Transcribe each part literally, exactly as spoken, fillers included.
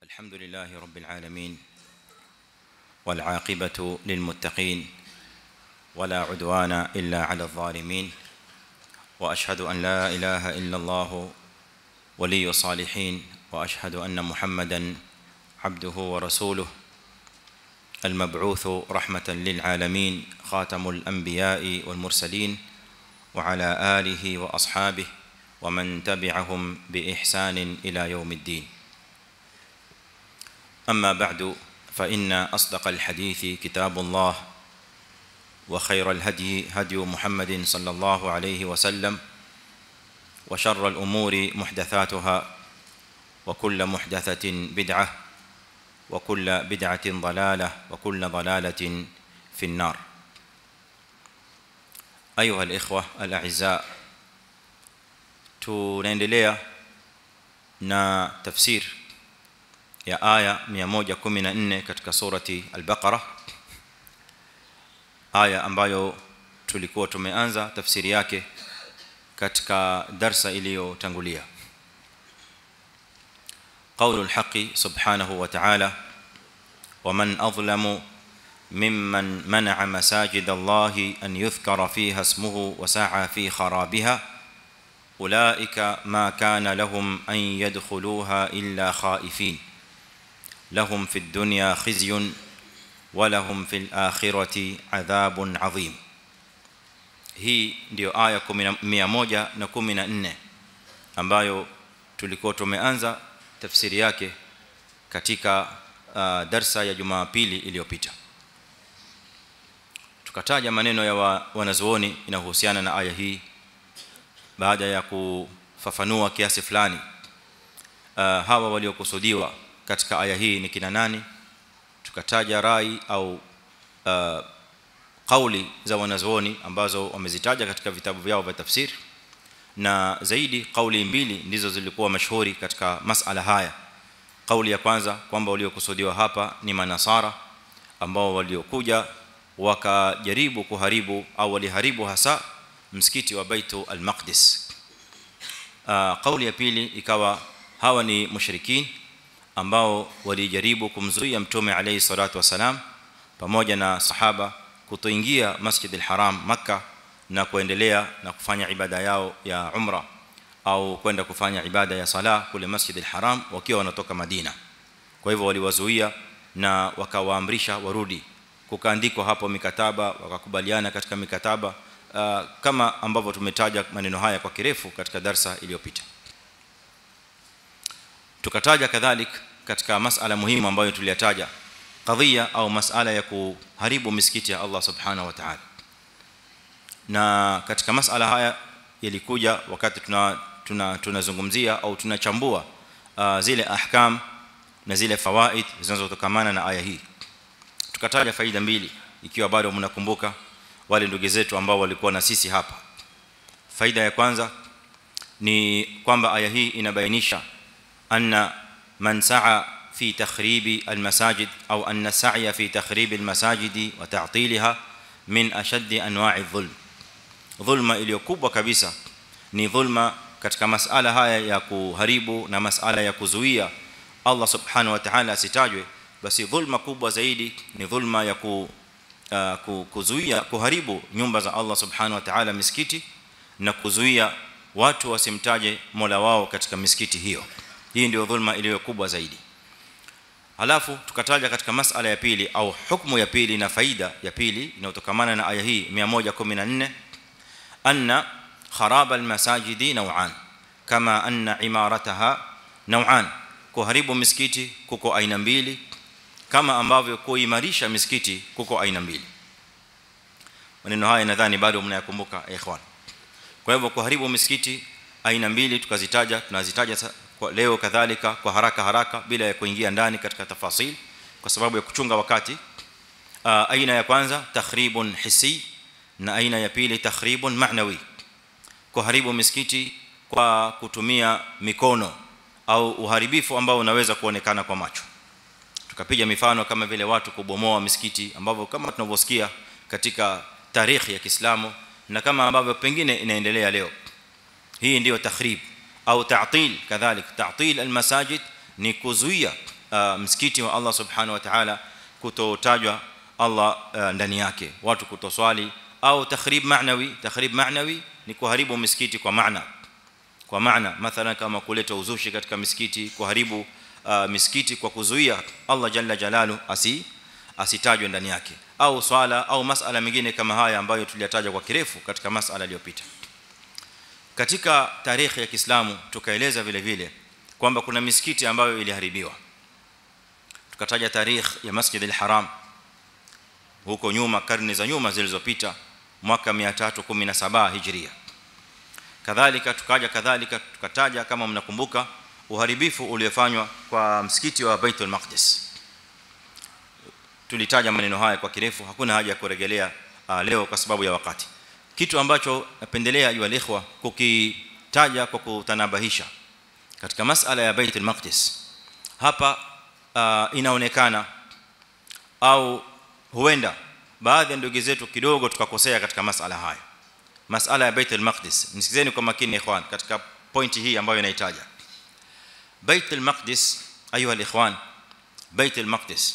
الحمد لله رب العالمين والعاقبة للمتقين ولا عدوان إلا على الظالمين وأشهد أن لا إله إلا الله ولي الصالحين وأشهد أن محمدًا عبده ورسوله المبعوث رحمة للعالمين خاتم الأنبياء والمرسلين وعلى آله وأصحابه ومن تبعهم بإحسان إلى يوم الدين. أما بعد فإن أصدق الحديث كتاب الله وخير الهدي هدي محمد صلى الله عليه وسلم وشر الأمور محدثاتها وكل محدثة بدعة وكل بدعة ضلالة وكل ضلالة في النار. أيها الإخوة الأعزاء, tunaendelea na tafsir ya aya mia moja kumi na nne katika surati al-Baqarah, aya ambayo tulikuwa tumeanza tafsiri yake katika darsa iliyotangulia. قول الحق سبحانه وتعالى: ومن أظلم ممن منع مساجد الله أن يذكر فيها اسمه وسعى في خرابها أولئك ما كان لهم أن يدخلوها إلا خائفين لهم في الدنيا خزي ولهم في الآخرة عذاب عظيم. hii ndio aya mia moja kumi na nne ambayo tulikuwa tumeanza tafsiri yake katika uh, darsa ya Jumapili iliyopita. Tukataja maneno ya wa, wanazuoni inahusiana na aya hii baada ya kufafanua kiasi fulani uh, hawa waliokusudiwa katika aya hii ni kina nani. Tukataja rai au uh, kauli za wanazuoni ambazo wamezitaja katika vitabu vyao vya tafsiri, na zaidi kauli mbili ndizo zilikuwa mashuhuri katika masala haya. Kauli ya kwanza kwamba waliokusudiwa hapa ni manasara ambao waliokuja wakajaribu kuharibu au waliharibu hasa msikiti wa Baitul Maqdis. Uh, kauli ya pili ikawa hawa ni mushrikin ambao walijaribu kumzuia mtume alayhi salatu wasalam pamoja na sahaba kutoingia Masjid al-Haram Makkah na kuendelea na kufanya ibada yao ya umra au kwenda kufanya ibada ya sala kule Masjid al-Haram wakiwa wanatoka Madina. Kwa hivyo waliwazuia na wakawaamrisha warudi. Kukaandikwa hapo mikataba, wakakubaliana katika mikataba uh, kama ambavyo tumetaja maneno haya kwa kirefu katika darsa iliyopita. Tukataja kadhalik katika masala muhimu ambayo tuliyataja kadhia au masala ya kuharibu misikiti ya Allah subhanahu wa ta'ala. Na katika masala haya yalikuja wakati tuna tuna tunazungumzia au tunachambua uh, zile ahkam na zile fawaid zinazotokana na aya hii. Tukataja faida mbili ikiwa bado mnakumbuka wale ndugu zetu ambao walikuwa na sisi hapa. Faida ya kwanza ni kwamba aya hii inabainisha anna man sa'a fi takhribi almasajid au anna sa'ya fi takhribi almasajid wa ta'tilha min ashaddi anwa'i dhulm. Dhulma iliyokubwa kabisa ni dhulma katika masala haya ya kuharibu na masala ya kuzuia Allah subhanahu wa ta'ala asitajwe. Basi dhulma kubwa zaidi ni dhulma ya ku, uh, kuzuia kuharibu nyumba za Allah subhanahu wa ta'ala, misikiti, na kuzuia watu wasimtaje Mola wao katika misikiti hiyo. Hii ndio dhulma iliyo kubwa zaidi. Halafu tukataja katika masala ya pili au hukumu ya pili na faida ya pili inayotokana na aya hii mia moja kumi na nne, anna kharab almasajidi naw'an kama anna imarataha naw'an. Kuharibu misikiti kuko aina mbili kama ambavyo kuimarisha misikiti kuko aina mbili. Maneno haya nadhani bado mnayakumbuka ikhwan. Kwa hivyo kuharibu misikiti aina mbili tukazitaja, tunazitaja kwa leo kadhalika kwa haraka haraka bila ya kuingia ndani katika tafasili kwa sababu ya kuchunga wakati. Uh, aina ya kwanza takhribun hissi na aina ya pili takhribun ma'nawi. Kuharibu misikiti kwa kutumia mikono au uharibifu ambao unaweza kuonekana kwa macho. Tukapiga mifano kama vile watu kubomoa misikiti ambavyo kama tunavyosikia katika tarikhi ya Kiislamu na kama ambavyo pengine inaendelea leo. Hii ndio takhrib au ta'til. Kadhalik ta'til almasajid ni kuzuia uh, msikiti wa Allah subhanahu wa ta'ala kutotajwa Allah uh, ndani yake, watu kutoswali au takhrib ma'nawi. Takhrib ma'nawi ni kuharibu msikiti kwa maana, kwa maana mathalan kama kuleta uzushi katika misikiti, kuharibu uh, misikiti kwa kuzuia Allah jalla jalalu asi asitajwe ndani yake, au swala au masala mengine kama haya ambayo tuliyataja kwa kirefu katika masala iliyopita. Katika tarehe ya Kiislamu tukaeleza vile vile kwamba kuna misikiti ambayo iliharibiwa. Tukataja tarehe ya Masjid al-Haram huko nyuma, karne za nyuma zilizopita, mwaka mia tatu kumi na saba Hijria. Kadhalika tukaja kadhalika tukataja kama mnakumbuka uharibifu uliofanywa kwa msikiti wa Baitul Maqdis. Tulitaja maneno haya kwa kirefu, hakuna haja ya kurejelea uh, leo kwa sababu ya wakati. Kitu ambacho napendelea ayu alikhwa kukitaja kwa kutanabahisha katika masala ya Baitul Maqdis hapa, uh, inaonekana au huenda baadhi ya ndugu zetu kidogo tukakosea katika masala haya. Masala ya Baitul Maqdis, nisikizeni kwa makini ikhwan katika pointi hii ambayo inaitaja. Baitul Maqdis ayuha alikhwan, Baitul Maqdis,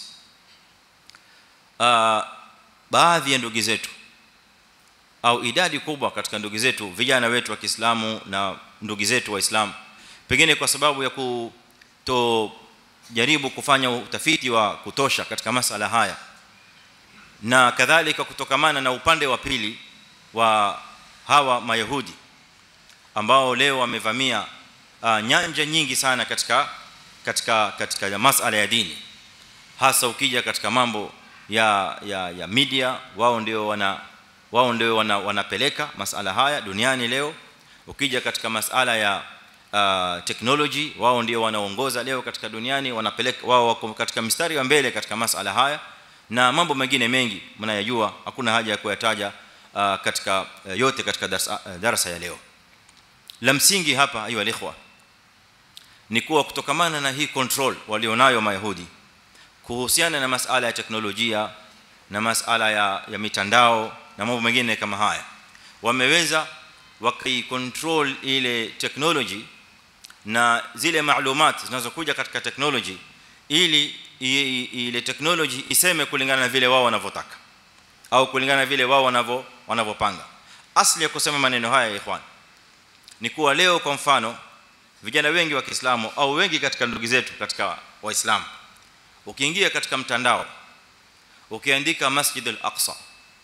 uh, baadhi ya ndugu zetu au idadi kubwa katika ndugu zetu, vijana wetu wa Kiislamu na ndugu zetu Waislamu, pengine kwa sababu ya kutojaribu kufanya utafiti wa kutosha katika masala haya, na kadhalika kutokamana na upande wa pili wa hawa Mayahudi ambao leo wamevamia uh, nyanja nyingi sana katika katika katika masala ya dini, hasa ukija katika mambo ya ya ya media, wao ndio wana wao ndio wana, wanapeleka masala haya duniani leo. Ukija katika masala ya uh, technology, wao ndio wanaongoza leo katika duniani, wanapeleka wao wako katika mstari wa mbele katika masala haya, na mambo mengine mengi mnayajua, hakuna haja ya kuyataja uh, katika uh, yote katika darasa, uh, darasa ya leo. La msingi hapa ayu alikhwa ni kuwa kutokamana na hii control walionayo Mayahudi kuhusiana na masala ya teknolojia na masala ya, ya mitandao na mambo mengine kama haya, wameweza wakicontrol ile technology na zile maalumat zinazokuja katika technology, ili ile technology iseme kulingana na vile wao wanavyotaka au kulingana na vile wao wanavyo wanavyopanga. Asli ya kusema maneno haya ikhwan ni kuwa leo kwa mfano vijana wengi wa Kiislamu au wengi katika ndugu zetu katika Waislamu, ukiingia katika mtandao ukiandika Masjid al-Aqsa,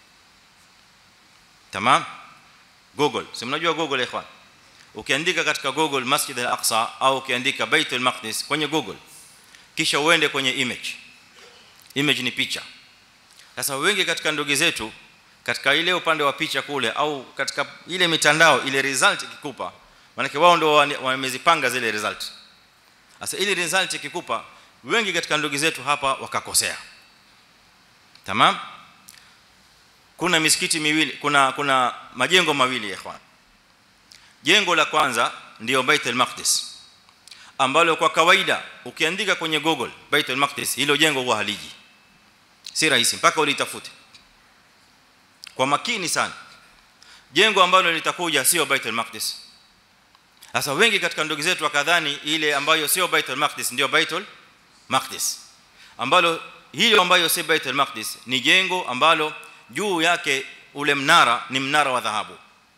tamam, Google, si mnajua Google ikhwan, ukiandika katika Google Masjid al-Aqsa au ukiandika Baitul Maqdis kwenye Google, kisha uende kwenye image, image ni picha. Sasa wengi katika ndugu zetu katika ile upande wa picha kule au katika ile mitandao, ile result ikikupa, maana wao ndio wamezipanga zile result. Sasa ile result ikikupa, wengi katika ndugu zetu hapa wakakosea. Tamam, kuna misikiti miwili, kuna kuna majengo mawili ya ikhwan. Jengo la kwanza ndio Baitul Maqdis, ambalo kwa kawaida ukiandika kwenye Google Baitul Maqdis, hilo jengo huwa haliji, si rahisi mpaka ulitafute kwa makini sana. Jengo ambalo litakuja sio Baitul Maqdis. Sasa wengi katika ndugu zetu wakadhani ile ambayo sio Baitul Maqdis ndio Baitul Maqdis, ambalo hilo ambayo si Baitul Maqdis ni jengo ambalo juu yake ule mnara ni mnara wa dhahabu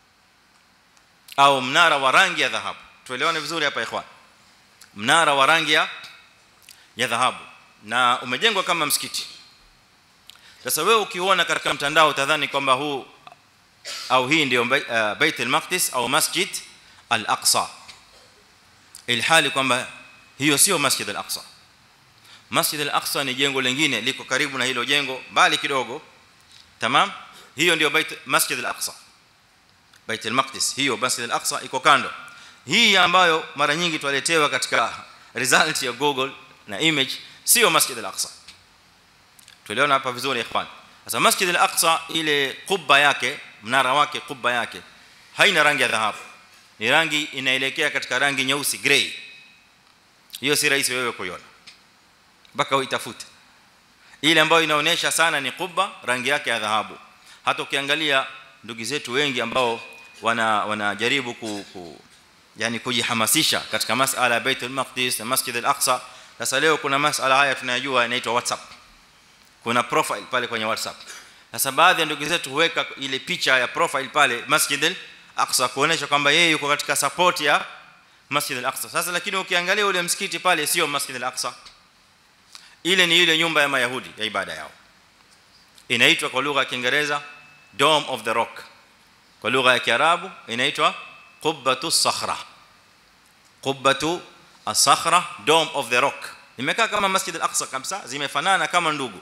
au mnara wa rangi ya dhahabu. Tuelewane vizuri hapa ikhwan, mnara wa rangi ya ya dhahabu na umejengwa kama msikiti. Sasa wewe ukiona katika mtandao utadhani kwamba huu au hii ndio Baitul Maqdis au Masjid al-Aqsa, ilhali kwamba hiyo sio Masjid al-Aqsa. Masjid al-Aqsa ni jengo lingine liko karibu na hilo jengo mbali kidogo, tamam. Hiyo ndio Bait Masjid al-Aqsa, Baitul Maqdis, hiyo Masjid al-Aqsa iko kando. Hii ambayo mara nyingi tualetewa katika result ya Google na image sio Masjid al-Aqsa. Tuelewana hapa vizuri ikhwan. Sasa Masjid al-Aqsa ile kubba yake, mnara wake, kubba yake haina rangi ya dhahabu, ni rangi inaelekea katika rangi nyeusi, gray. Hiyo si rahisi wewe kuiona mpaka uitafute. Ile ambayo inaonyesha sana ni kubba, rangi yake ya dhahabu. Hata ukiangalia ndugu zetu wengi ambao wana wanajaribu ku, ku yani kujihamasisha katika masala ya Baitul Maqdis na Masjid al-Aqsa, Sasa leo kuna masuala haya tunayajua inaitwa WhatsApp. Kuna profile pale kwenye WhatsApp. Sasa baadhi ya ndugu zetu huweka ile picha ya profile pale Masjid al-Aqsa kuonesha kwamba yeye yuko katika support ya Masjid al-Aqsa. Sasa lakini ukiangalia ule msikiti pale sio Masjid al-Aqsa. Ile ni ile nyumba ya Mayahudi ya ibada yao. Inaitwa kwa lugha ya Kiingereza Dome of the Rock. Kwa lugha ya Kiarabu inaitwa Qubbatu as-Sakhra. Qubbatu as-Sakhra, Dome of the Rock. Imekaa kama Masjid al-Aqsa kabisa, zimefanana kama ndugu.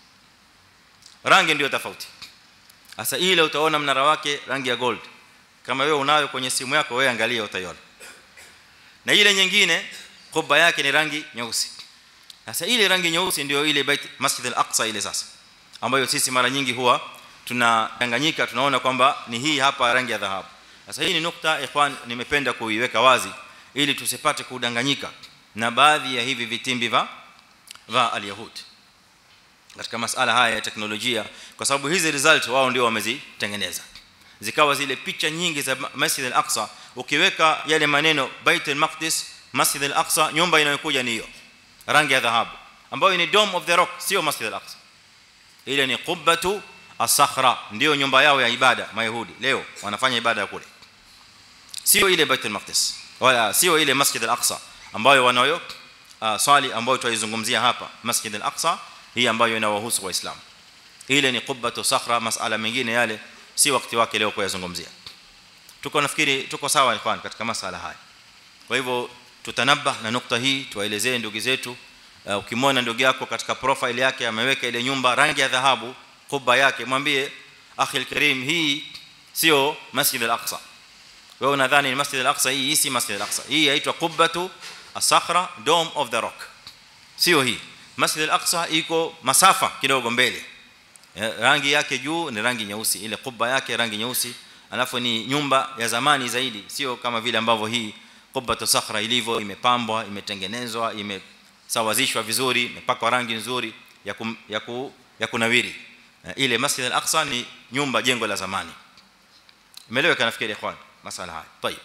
Rangi ndio tofauti. Sasa ile utaona mnara wake rangi ya gold. Kama wewe unayo kwenye simu yako wewe angalia utaiona. Na ile nyingine kubba yake ni rangi nyeusi. Sasa ile rangi nyeusi ndio ile Bait Masjid al-Aqsa ile sasa. Ambayo sisi mara nyingi huwa tunadanganyika tunaona kwamba ni hii hapa rangi ya dhahabu. Sasa hii ni nukta ikhwan nimependa kuiweka wazi ili tusipate kudanganyika na baadhi ya hivi vitimbi va va al-Yahudi katika masuala haya ya teknolojia, kwa sababu hizi result wao ndio wamezitengeneza zikawa zile picha nyingi za Masjid al-Aqsa. Ukiweka yale maneno Bait al-Maqdis Masjid al-Aqsa, nyumba inayokuja ni hiyo rangi ya dhahabu ambayo ni Dome of the Rock, sio Masjid al-Aqsa. Ile ni Qubbatu as-Sakhra, ndio nyumba yao ya ibada Mayahudi leo wanafanya ibada kule, sio ile Bait al-Maqdis wala sio ile Masjid al-Aqsa ambayo wanayo uh, swali ambayo tuizungumzia hapa. Masjid al-Aqsa hii ambayo inawahusu waislamu, ile ni Qubbatu Sakhra. Masuala mengine yale si wakati wake leo kuyazungumzia. Tuko nafikiri tuko sawa ikhwan katika masuala haya. Kwa hivyo tutanabah na nukta hii, tuwaelezee ndugu zetu. Uh, ukimwona ndugu yako katika profile yake ameweka ile nyumba rangi ya dhahabu kubba yake, mwambie akhi alkarim, hii sio Masjid al-Aqsa. Wewe unadhani ni Masjid al-Aqsa, hii si Masjid al-Aqsa. Hii inaitwa Qubbatu as-Sakhra, Dome of the Rock, sio hii. Masjid al-Aqsa iko masafa kidogo mbele, rangi yake juu ni rangi nyeusi, ile kubba yake rangi nyeusi, alafu ni nyumba ya zamani zaidi, sio kama vile ambavyo hii Qubbatu Sakhra ilivyo, imepambwa, imetengenezwa, imesawazishwa vizuri, imepakwa rangi nzuri ya kum, ya, ku, ya kunawiri. Ile Masjid al-Aqsa ni nyumba, jengo la zamani. Umeeleweka nafikiri ikhwan masala haya. Tayeb,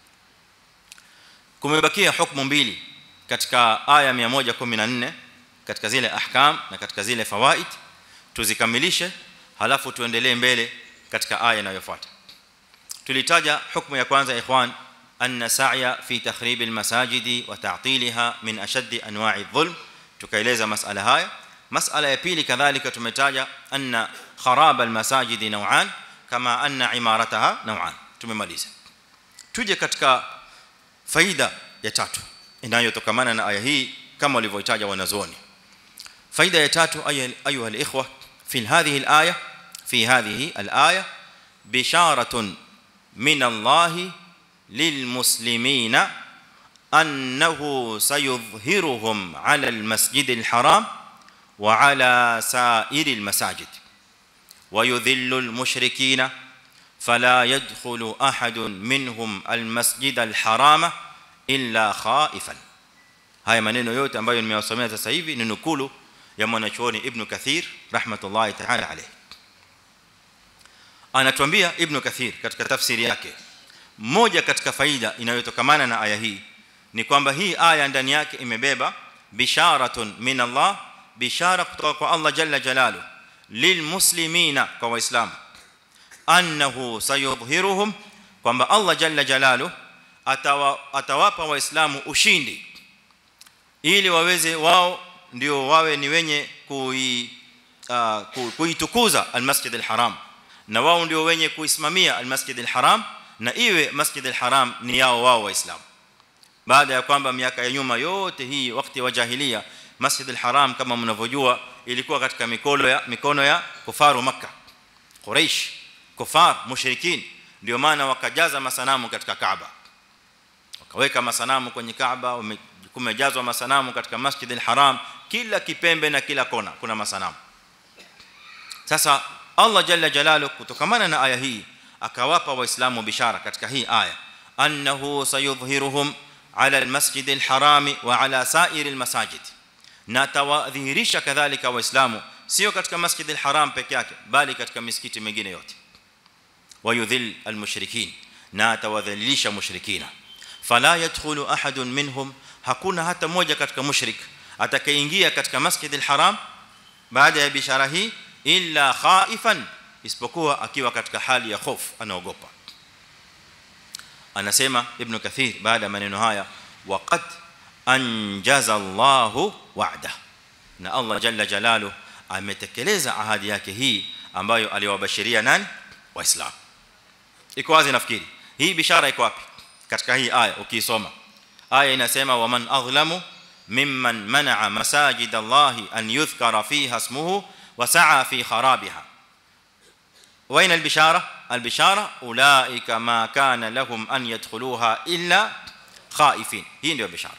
kumebakia hukumu mbili katika aya mia moja kumi na nne katika zile ahkam na katika zile fawaid, tuzikamilishe halafu tuendelee mbele katika aya inayofuata. Tulitaja hukumu ya kwanza ikhwan, anna sa'ya fi takhrib almasajidi wa ta'tilha min ashaddi anwa'i adh-dhulm, tukaeleza masala haya. Masala ya pili kadhalika tumetaja anna kharab almasajidi naw'an kama anna imarataha naw'an. Tumemaliza. Tuje katika faida ya tatu inayotokamana na aya hii kama walivyoitaja wanazuoni. faida ya tatu, ayuha alikhwa, fi hadhihi alaya fi hadhihi alaya bisharatun min Allah lilmuslimina annahu sayudhhiruhum ala almasjid alharam wa ala sa'ir almasajid wa yudhillu almushrikina fala yadkhulu ahadun minhum almasjid alharama illa khaifan. Haya maneno yote ambayo nimewasomea sasa hivi ni nukulu ya mwanachuoni Ibn Kathir rahmatullahi ta'ala alayhi. Anatuambia Ibn Kathir katika tafsiri yake, moja katika faida inayotokamana na aya hii ni kwamba hii aya ndani yake imebeba bisharatun min Allah, bishara kutoka kwa Allah jalla jalalu, lilmuslimina, kwa waislamu, annahu sayudhhiruhum, kwamba Allah jalla jalalu atawa, atawapa waislamu ushindi ili waweze wao ndio wawe ni wenye kui uh, kuitukuza almasjid alharam, na wao ndio wenye kuisimamia almasjid alharam, na iwe masjid alharam ni yao wao waislamu. Baada ya kwamba miaka ya nyuma yote hii wakati wa jahiliya masjid alharam kama mnavyojua ilikuwa katika mikono ya mikono ya kufaru Makkah, Quraysh, kufar mushrikin, ndio maana wakajaza masanamu katika Kaaba, wakaweka masanamu kwenye Kaaba, kumejazwa masanamu katika Masjid al-Haram, kila kipembe na kila kona kuna masanamu. Sasa Allah jalla jalalu kutokamana na aya hii akawapa waislamu bishara katika hii aya, annahu sayudhhiruhum ala al-Masjid al-Haram wa ala sa'ir al-masajid, na tawadhihirisha kadhalika waislamu sio katika Masjid al-Haram peke yake bali katika misikiti mingine yote. Wayudhil al-mushrikin, na tawadhilisha mushrikina, fala yadkhulu ahadun minhum, hakuna hata mmoja katika mushrik atakayeingia katika Masjid al-Haram baada ya bishara hii illa khaifan, isipokuwa akiwa katika hali ya hofu, anaogopa. Anasema Ibn Kathir baada ya maneno haya, waqad anjaza Allahu wa'da, na Allah jalla jalaluhu ametekeleza ahadi yake hii ambayo aliwabashiria nani? Waislamu. Iko wazi nafikiri. Hii bishara iko wapi? Katika hii aya ukisoma. Aya inasema waman adhlamu mimman mana'a masajid Allahi an yudhkara fiha ismuhu wa sa'a fi kharabiha. وين البشاره؟ البشاره اولئك ما كان لهم ان يدخلوها الا خائفين. هي ndio bishara.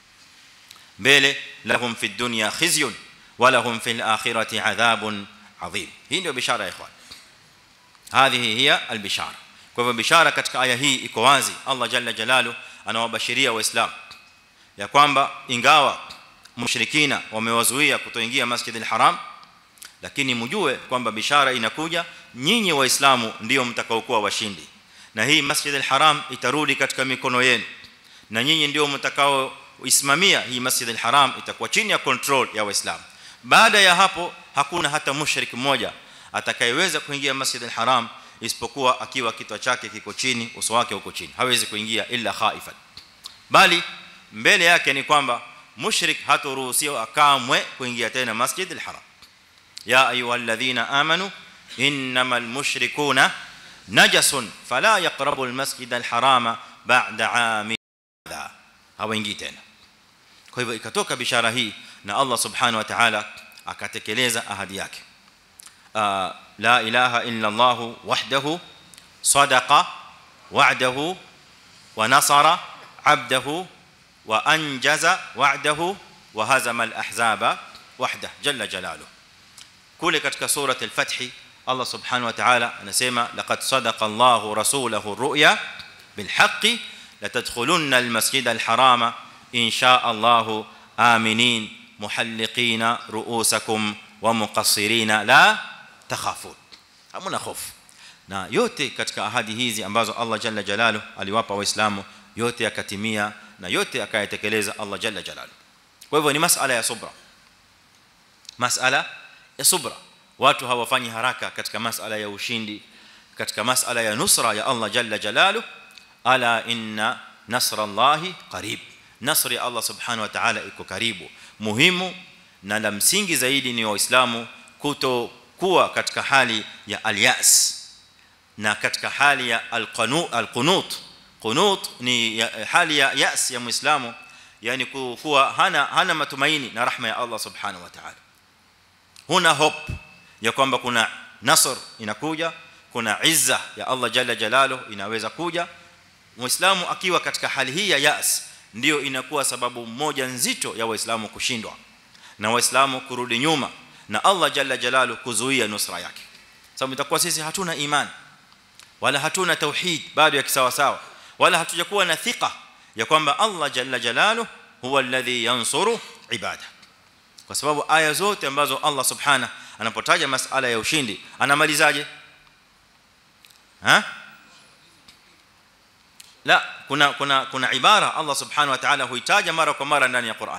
mbele lahum fi dunya khizyun wa lahum fil akhirati adhabun adhim. Hii ndio bishara ya ikhwan. Hadhihi hiya albishara. Kwa hivyo bishara katika aya hii iko wazi. Allah jalla jalalu anawabashiria waislamu ya kwamba ingawa mushrikina wamewazuia kutoingia Masjid al-Haram, lakini mjue kwamba bishara inakuja, nyinyi waislamu ndio mtakaokuwa washindi, na hii Masjid al-Haram itarudi katika mikono yenu, na nyinyi ndio mtakao uisimamia hii Masjid al-Haram, itakuwa chini ya control ya waislamu. Baada ya hapo hakuna hata mushrik mmoja atakayeweza kuingia Masjid al-Haram isipokuwa akiwa kichwa chake kiko chini, uso wake uko chini, hawezi kuingia illa khaifan. Bali mbele yake ni kwamba mushrik hataruhusiwa akamwe kuingia tena Masjid al-Haram. ya ayyuhalladhina amanu innamal mushrikuna najasun fala yaqrabu al-masjid al-harama ba'da 'amin hadha, hawaingii tena. Kwa hivyo ikatoka bishara hii na Allah subhanahu wa ta'ala akatekeleza ahadi yake. La ilaha illa Allah wahdahu sadaqa wa'dahu wa nasara 'abdahu wa anjaza wa'dahu wa hazama al-ahzaba wahdahu jalla jalaluhu. Kule katika surah al-Fath Allah subhanahu wa ta'ala anasema laqad sadaqa Allahu rasulahu ar-ru'ya bil haqqi la tadkhulunna al-masjid al-harama in sha'a Allahu aminin muhalliqina ru'usakum wa muqassirina la takhafun. Hamuna hofu. Na yote katika ahadi hizi ambazo Allah jalla jalalu aliwapa waislamu, yote yakatimia na yote akayatekeleza Allah jalla jalalu. Kwa hivyo ni masala ya subra, masala ya subra. Watu hawafanyi haraka katika masala ya ushindi, katika masala ya nusra ya Allah jalla jalalu. Ala inna nasrallahi qarib, nasri Allah subhanahu wa ta'ala iko karibu. Muhimu na la msingi zaidi ni waislamu kutokuwa katika hali ya al-yas na katika hali ya al-qunut. al-qunut qunut ni hali ya yas ya muislamu, yani kuwa hana hana matumaini na rahma ya Allah subhanahu wa ta'ala. Huna hope ya kwamba kuna nasr inakuja, kuna izza ya Allah jalla jalaluhu inaweza kuja. Muislamu akiwa katika hali hii ya yas, ndio inakuwa sababu moja nzito ya waislamu kushindwa na waislamu kurudi nyuma na Allah jalla jalaluhu kuzuia nusra yake. Sababu itakuwa sisi hatuna imani wala hatuna tauhid bado ya kisawa sawa, wala hatujakuwa na thika ya kwamba Allah jalla jalaluhu huwa alladhi yansuru ibada. Kwa sababu aya zote ambazo Allah subhanahu anapotaja masala ya ushindi anamalizaje? Ha? La, kuna kuna kuna ibara Allah subhanahu wa ta'ala huitaja mara kwa mara ndani ya Qur'an.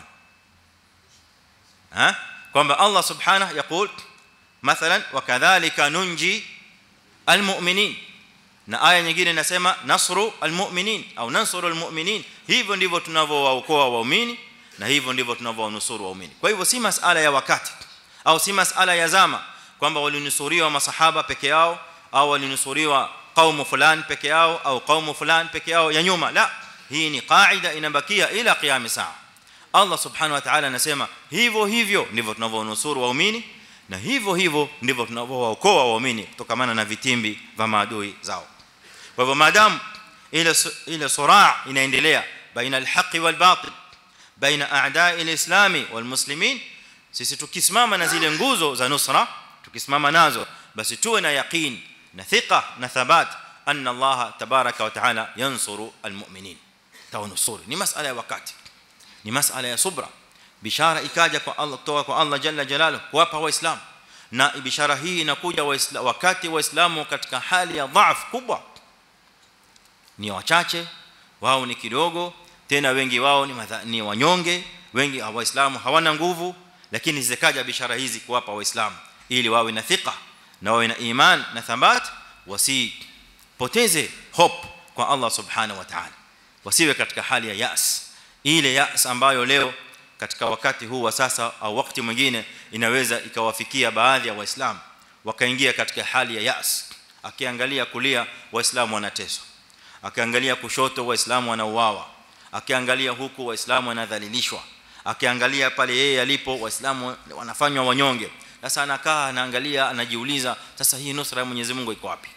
Ha? Kwamba Allah subhanahu yakul mathalan wakadhalika nunji almu'minin, na aya nyingine inasema nasru almu'minin au nansuru almu'minin. Hivyo ndivyo tunavyowaokoa waumini na hivyo ndivyo tunavyonusuru waumini. Kwa hivyo si masala ya wakati au si masala ya zama kwamba walinusuriwa masahaba peke yao au walinusuriwa kaumu fulani peke yao au kaumu fulani peke yao ya nyuma. La, hii ni kaida inabakia ila qiyam saa. Allah subhanahu wa ta'ala anasema hivyo hivyo ndivyo tunavyonusuru waumini na hivyo hivyo ndivyo tunavyookoa waumini kutokana na vitimbi vya maadui zao. Kwa hivyo maadamu ile ile suraa inaendelea baina al-haqq wal-batil, baina a'da'i al-islami wal-muslimin, sisi tukisimama na zile nguzo za nusra, tukisimama nazo, basi tuwe na yaqeen na thika na thabat anna Allah tabaraka wa taala yansuru al-mu'minin. Tawanusuru ni masala ya wakati, ni masala ya subra. Bishara ikaja kwa Allah, kutoka kwa Allah jalla jalaluhu kuwapa waislamu, na bishara hii inakuja wakati waislamu katika hali ya dhaifu kubwa, ni wachache wao, ni kidogo tena, wengi wao ni, ni wanyonge, wengi waislamu hawana nguvu lakini zikaja bishara hizi kuwapa waislamu ili wawe na thika na wawe na iman na thabat wasipoteze hope kwa Allah subhanahu wa ta'ala wasiwe katika hali ya yas ile yas ambayo leo katika wakati huu wa sasa au wakati mwingine inaweza ikawafikia baadhi ya waislamu wakaingia katika hali ya yas akiangalia kulia waislamu wanateswa akiangalia kushoto waislamu wanauawa akiangalia huku waislamu wanadhalilishwa akiangalia pale yeye alipo waislamu wanafanywa wanyonge sasa anakaa anaangalia anajiuliza sasa hii nusra ya Mwenyezi Mungu iko wapi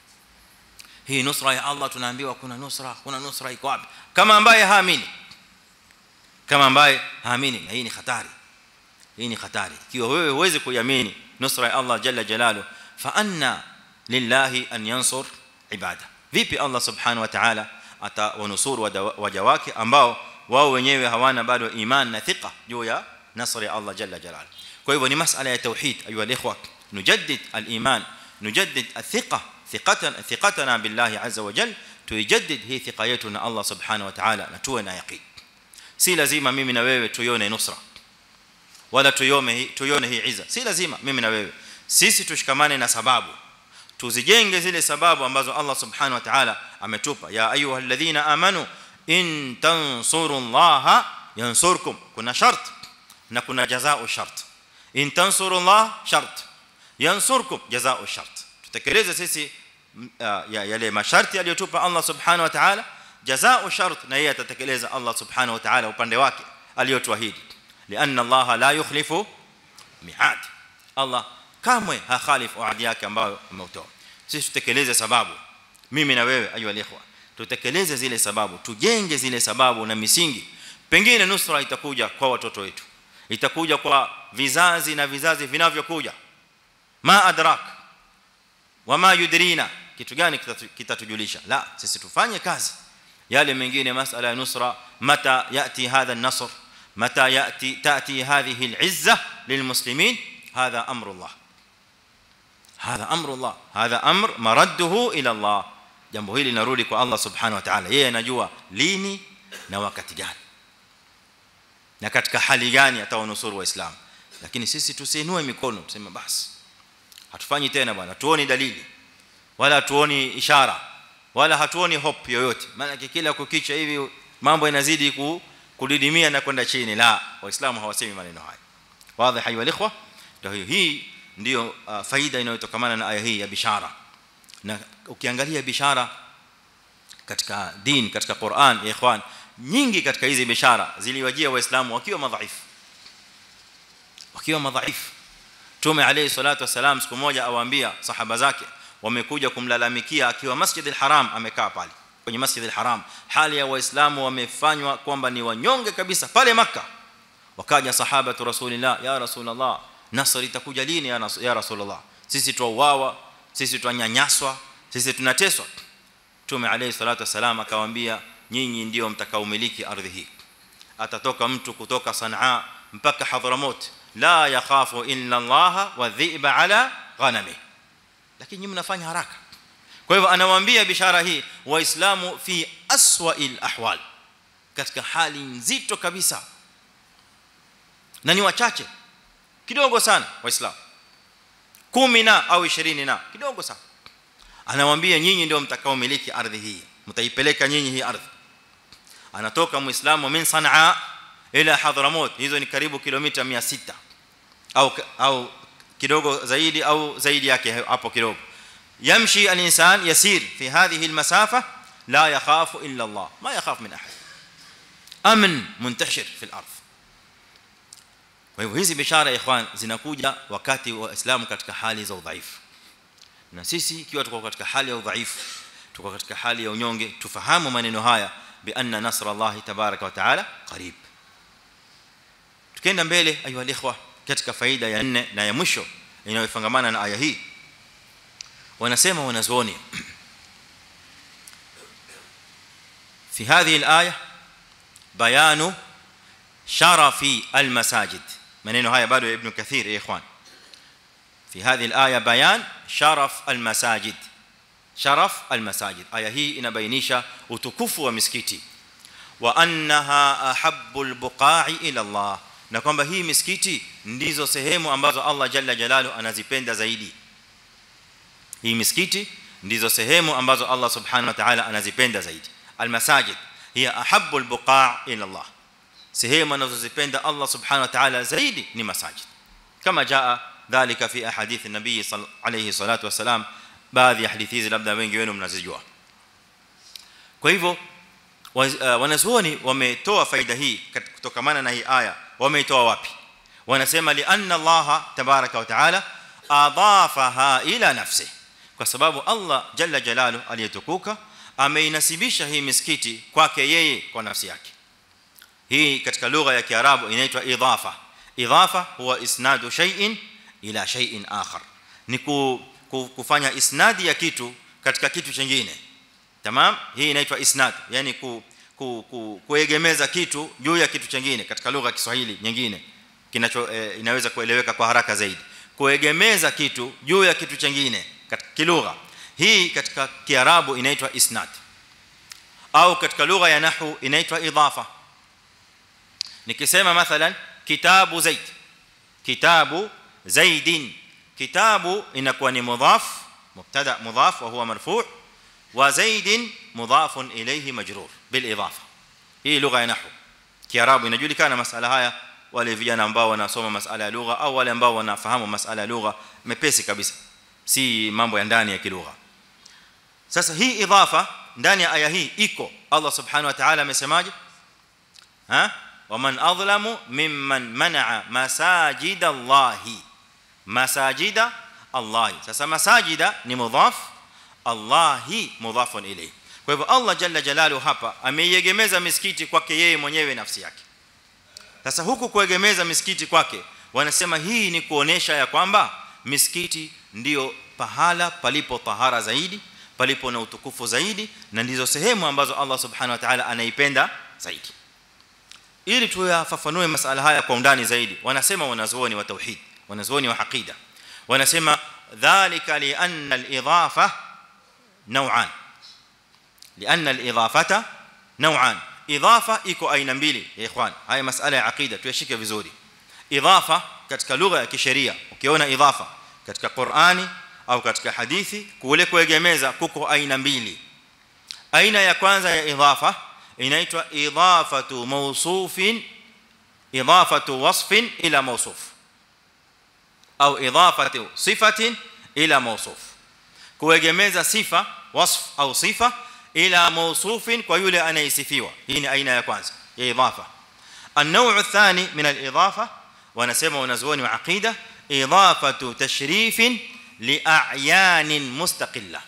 hii nusra ya Allah tunaambiwa kuna nusra kuna nusra iko wapi kama ambaye haamini kama ambaye haamini na hii ni hatari hii ni hatari ikiwa wewe uweze kuamini nusra ya Allah jalla jalalu fa anna lillahi an yansur ibada vipi Allah subhanahu wa ta'ala atawanusuru waja wake ambao wao wenyewe hawana bado iman na thika juu ya nasr ya Allah jalla jalalu kwa hivyo ni masala ya tauhid ayu alikhwa nujaddid aliman nujaddid athiqa thiqatan thiqatana billahi azza wa jalla tujaddid hii thika yetu na Allah subhanahu wa ta'ala na tuwe na yaqeen si lazima mimi na wewe tuione nusra wala tuione tuione hii izza si lazima mimi na wewe sisi tushikamane na sababu tuzijenge zile sababu ambazo Allah subhanahu wa ta'ala ametupa ya ayyuhalladhina amanu in tansurullaha yansurkum kuna shart na kuna jazaa'u shart in tansurullah shart yansurkum jazaa'u shart tutekeleze sisi yale masharti aliyotupa Allah subhanahu wa ta'ala jazaa'u shart na yeye atatekeleza Allah subhanahu wa ta'ala upande wake aliyotuahidi lianna Allah la yukhlifu mi'ad Allah kamwe hakhalifu ahadi yake ambayo ameutoa sisi tutekeleze sababu mimi na wewe ayu alikhwa tutekeleze zile sababu tujenge zile sababu na misingi pengine nusra itakuja kwa watoto wetu itakuja kwa vizazi na vizazi vinavyokuja ma adrak wama yudrina kitu gani kitatujulisha la sisi tufanye kazi yale mengine masala ya nusra mata yati hadha an-nasr mata yati tati hadhihi al-izza lilmuslimin hadha amru Allah hadha amru Allah hadha amr maradduhu ila Allah jambo hili linarudi kwa Allah subhanahu wa ta'ala yeye anajua lini na wakati gani na katika hali gani atawanusuru waislamu lakini sisi tusiinue mikono tuseme basi hatufanyi tena bwana tuoni dalili wala tuoni ishara wala hatuoni hope yoyote maana kila kukicha hivi mambo yanazidi kudidimia na kwenda chini la waislamu hawasemi maneno haya wazi hayo alikhwa ndio hii ndio faida inayotokana na aya hii ya bishara na ukiangalia bishara katika dini katika Qur'an ya ikhwan nyingi katika hizi bishara ziliwajia waislamu wakiwa madhaifu wakiwa madhaifu Mtume alayhi salatu wasalam siku moja awaambia sahaba zake wamekuja kumlalamikia akiwa Masjid al-Haram amekaa pale kwenye Masjid al-Haram hali ya waislamu wamefanywa kwamba ni wanyonge kabisa pale Makkah wakaja sahaba tu Rasulillah ya Rasulullah nasr itakuja lini ya, ya Rasulullah sisi tuuawa sisi tunanyanyaswa sisi tunateswa Mtume alayhi salatu wasalam akawaambia nyinyi ndio mtakaomiliki ardhi hii atatoka mtu kutoka Sanaa mpaka Hadhramut la yakhafu illa Allah wa dhi'ba ala ghanami lakini nyinyi mnafanya haraka kwa hivyo anawaambia bishara hii waislamu fi aswa'il ahwal katika hali nzito kabisa na ni wachache kidogo sana waislamu kumi na au ishirini na kidogo sana anawaambia nyinyi ndio mtakaomiliki ardhi hii mtaipeleka nyinyi hii ardhi anatoka muislamu min Sanaa ila Hadhramut hizo ni karibu kilomita mia sita au au kidogo zaidi au zaidi yake hapo kidogo yamshi al-insan yasir fi hadhihi al-masafa la yakhafu illa Allah ma yakhaf min ahad amn muntashir fi al-ardh kwa hivyo hizi bishara ikhwan zinakuja wakati wa Uislamu katika hali za udhaifu na sisi ikiwa tuko katika hali ya udhaifu tuko katika hali ya unyonge tufahamu maneno haya bi anna nasra Allah tabaraka wa taala qarib tukienda mbele ayu alikhwa katika faida ya nne na ya mwisho inayofangamana na aya hii wanasema wanazuoni fi hadhihi al-aya bayanu sharafi al-masajid maneno haya bado ya Ibn Kathir ya ikhwan في هذه الآية بيان شرف المساجد شرف المساجد آية هي inabainisha utukufu wa misikiti wa annaha ahabbul buqa'i ila Allah, na kwamba hii misikiti ndizo sehemu ambazo Allah jalla jalalu anazipenda zaidi. Hii misikiti ndizo sehemu ambazo Allah subhanahu wa ta'ala anazipenda zaidi. Almasajid hiya ahabbul buqa' ila Allah, sehemu anazozipenda Allah subhanahu wa ta'ala zaidi ni masajid, kama jaa dhalika fi ahadith an-nabii alayhi salatu wasalam. Baadhi ya hadithi hizi labda wengi wenu mnazijua. Kwa hivyo wanazuoni wametoa faida hii kutokana na hii aya. Wameitoa wapi? Wanasema li anna Allah tabaraka wa taala adafaha ila nafsihi, kwa sababu Allah jalla jalalu aliyetukuka ameinasibisha hii misikiti kwake yeye kwa nafsi yake. Hii katika lugha ya Kiarabu inaitwa idhafa. Idhafa huwa isnadu shay'in ila shay'in akhar, ni kufanya isnadi ya kitu katika kitu kingine. Tamam, hii inaitwa isnad, yani ku, ku, ku, kuegemeza kitu juu ya kitu kingine katika lugha ya Kiswahili nyingine kinacho e, inaweza kueleweka kwa haraka zaidi. Kuegemeza kitu juu ya kitu kingine katika kilugha, hii katika Kiarabu inaitwa isnad, au katika lugha ya nahwu inaitwa idhafa. Nikisema mathalan kitabu Zaid, kitabu Zaidin, kitabu inakuwa ni mudhaf, mubtada mudhaf wa huwa marfu', wa Zaidin mudhafun ilayhi majrur bil idafa. Hii lugha ya nahwu Kiarabu inajulikana masala haya. Wale vijana ambao wanasoma masala ya lugha au wale ambao wanafahamu masala ya lugha mepesi kabisa, si mambo ya ndani ya kilugha. Sasa hii idhafa ndani ya aya hii iko. Allah subhanahu wa ta'ala amesemaje? Ha, waman adlamu mimman manaa masajida Allahi, masajida Allahi. Sasa masajida ni mudhaf, Allahi mudhafun ilayhi. Kwa hivyo Allah jalla jalalu hapa ameiegemeza misikiti kwake yeye mwenyewe nafsi yake. Sasa huku kuegemeza misikiti kwake, wanasema hii ni kuonesha ya kwamba misikiti ndio pahala palipo tahara zaidi, palipo na utukufu zaidi, na ndizo sehemu ambazo Allah subhanahu wa ta'ala anaipenda zaidi. Ili tuyafafanue masala haya kwa undani zaidi, wanasema wanazuoni wa tauhid, wanazuoni wa aqida, wanasema dhalika li anna al-idhafa naw'an, li anna al-idhafata naw'an. Idhafa iko aina mbili ya ikhwan. Haya masala ya aqida tuyashike vizuri. Idhafa katika lugha ya kisheria, ukiona idhafa katika Qur'ani au katika hadithi, kule kuegemeza kuko aina mbili. Aina ya kwanza ya idhafa inaitwa idhafatu mawsufin, idhafatu wasfin ila mawsuf, au idhafatu sifatin ila mawsuf. Kuegemeza sifa, wasf au sifa ila mawsufin kwa yule anayesifiwa. Hii ni aina ya kwanza ya idhafa. النوع الثاني من الاضافه wanasema wanazuoni wa aqida, idhafatu tashrifin li a'yan mustaqilla.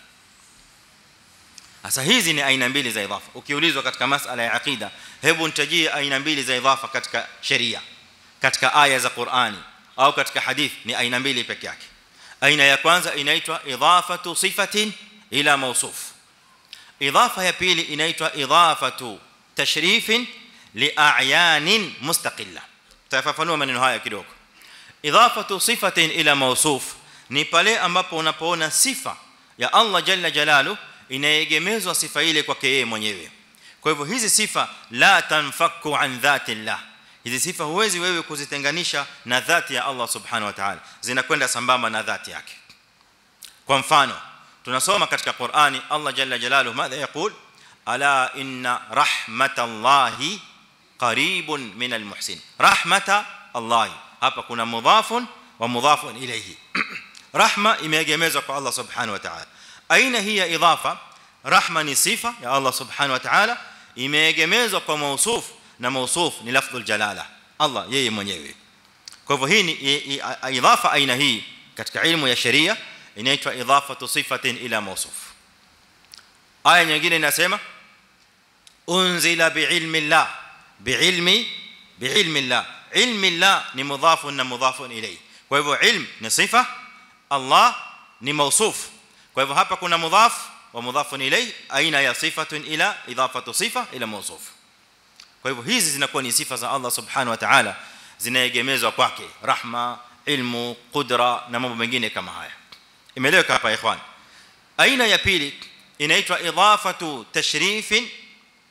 Sasa hizi ni aina mbili za idhafa. Ukiulizwa katika masala ya aqida, hebu nitajie aina mbili za idhafa katika sheria, katika aya za Qur'ani au katika hadith, ni aina mbili pekee yake. Aina ya kwanza inaitwa idhafatu sifatin ila mawsuf. Idhafa ya pili inaitwa idhafatu tashrifin li a'yan mustaqilla. Tafafanua maneno haya kidogo. Idhafatu sifatin ila mawsuf ni pale ambapo unapoona sifa ya Allah jalla jalalu inaegemezwa sifa ile kwake yeye mwenyewe. Kwa hivyo hizi sifa la tanfaku an dhati Allah, hizi sifa huwezi wewe kuzitenganisha na dhati ya Allah subhanahu wa ta'ala, zinakwenda sambamba na dhati yake. Kwa mfano tunasoma katika Qur'ani Allah jalla jalaluhu madha yaqul, ala inna rahmatallahi qaribun minal muhsin. Rahmata Allah, hapa kuna mudhafun wa mudhafun ilayhi. Rahma imeegemezwa kwa Allah subhanahu wa ta'ala. Aina hii ya idhafa, rahma ni sifa ya Allah subhanahu wa ta'ala, imeegemezwa kwa mausuf, na mausuf ni lafdhul jalala, Allah yeye mwenyewe. Kwa hivyo hii ni idhafa aina hii katika ilmu ya sharia inaitwa idhafatu sifatin ila mausuf. Aya nyingine inasema unzila biilmi Allah, biilmi biilmi Allah. Ilmi Allah ni mudhafun na mudhafun ilayhi. Kwa hivyo ilm ni sifa, Allah ni mausuf. Kwa hivyo hapa kuna mudhaf wa mudhafun ilayhi, aina ya sifatun ila idhafatu sifa ila mausuf. Kwa hivyo hizi zinakuwa ni sifa za Allah subhanahu wa ta'ala, zinaegemezwa kwake, rahma, ilmu, qudra na mambo mengine kama haya. Imeeleweka hapa ikhwan? Aina ya pili inaitwa idhafatu tashrifin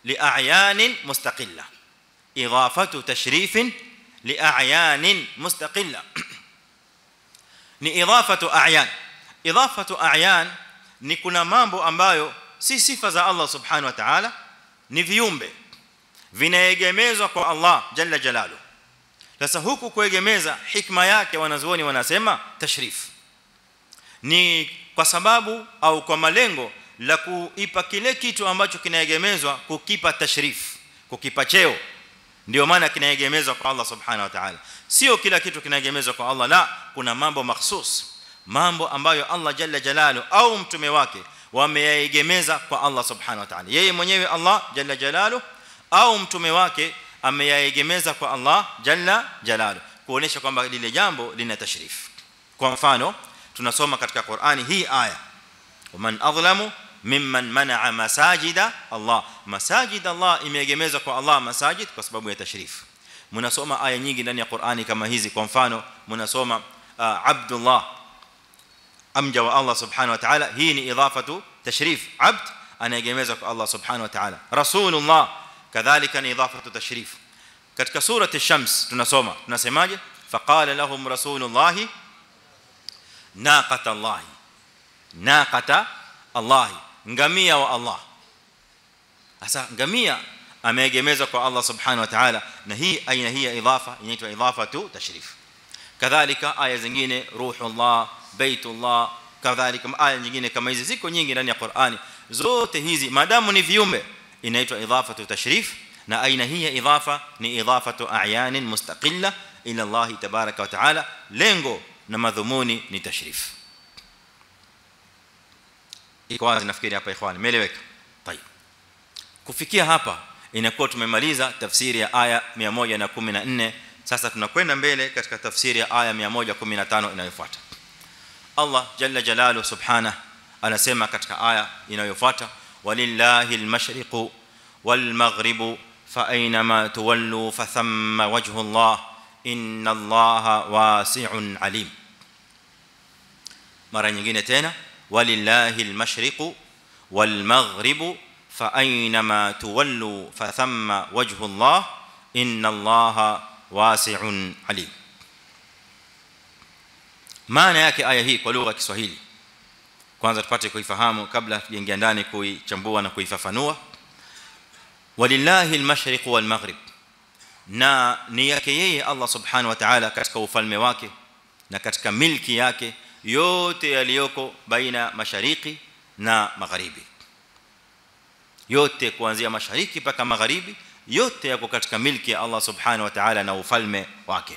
li'a'yan mustaqilla idafatu tashrif li'a'yan mustaqilla ni idafatu a'yan idafatu a'yan ni kuna mambo ambayo si sifa za Allah subhanahu wa ta'ala ni viumbe vinaegemezwa kwa Allah jalla jalalu sasa huku kuegemeza hikma yake wanazuoni wanasema tashrif ni kwa sababu au kwa malengo la kuipa kile kitu ambacho kinaegemezwa kukipa tashrif kukipa cheo ndio maana kinaegemezwa kwa Allah subhanahu wa ta'ala sio kila kitu kinaegemezwa kwa Allah la kuna mambo mahsus mambo ambayo Allah jalla jalalu au mtume wake wameyaegemeza kwa Allah subhanahu wa ta'ala yeye mwenyewe Allah jalla jalalu au mtume wake ameyaegemeza kwa Allah jalla jalalu kuonesha kwamba lile jambo lina tashrif kwa mfano tunasoma katika Qur'ani hii aya waman adlamu mimman man'a masajida Allah masajid Allah imeegemezwa kwa Allah masajid kwa sababu ya tashrif mnasoma aya nyingi ndani ya Qur'ani kama hizi kwa mfano mnasoma uh, Abdullah amja wa Allah subhanahu wa ta'ala hii ni idafatu tashrif abd anaegemezwa kwa Allah subhanahu wa ta'ala rasulullah kadhalika ni idafatu tashrif katika surati ash-shams tunasoma tunasemaje faqala lahum rasulullah naqata Allah naqata Allah ngamia wa Allah sasa ngamia ameegemezwa kwa Allah subhanahu wa ta'ala na hii aina hii ya idafa inaitwa idafatu tashrif kadhalika aya zingine ruhullah baitullah kadhalika aya nyingine kama hizi ziko nyingi ndani ya Qur'ani zote hizi maadamu ni viumbe inaitwa idafatu tashrif na aina hii ya idafa ni idafatu a'yan mustaqilla ila Allah tabaraka wa ta'ala lengo na madhumuni ni tashrif iko wazi nafikiri hapa ikhwani umeeleweka tayeb kufikia hapa inakuwa tumemaliza tafsiri ya aya mia moja na kumi na nne sasa tunakwenda mbele katika tafsiri ya aya mia moja kumi na tano inayofuata Allah jalla jalaluhu subhanahu anasema katika aya inayofuata walillahi almashriqu walmaghribu fa aynama tuwallu fa thamma wajhu Allah inna Allaha wasi'un alim mara nyingine tena walillahi almashriqu walmaghribu fa aynama tuwallu fa thamma wajhu Allah inna Allaha wasi'un alim maana yake aya hii kwa lugha ya Kiswahili kwanza tupate kuifahamu kabla tujaingia ndani kuichambua na kuifafanua walillahi almashriq walmaghrib na ni yake yeye Allah subhanahu wa ta'ala katika ufalme wake na katika milki yake yote yaliyoko baina mashariki na magharibi yote kuanzia mashariki mpaka magharibi yote yako katika milki ya Allah subhanahu wa ta'ala na ufalme wake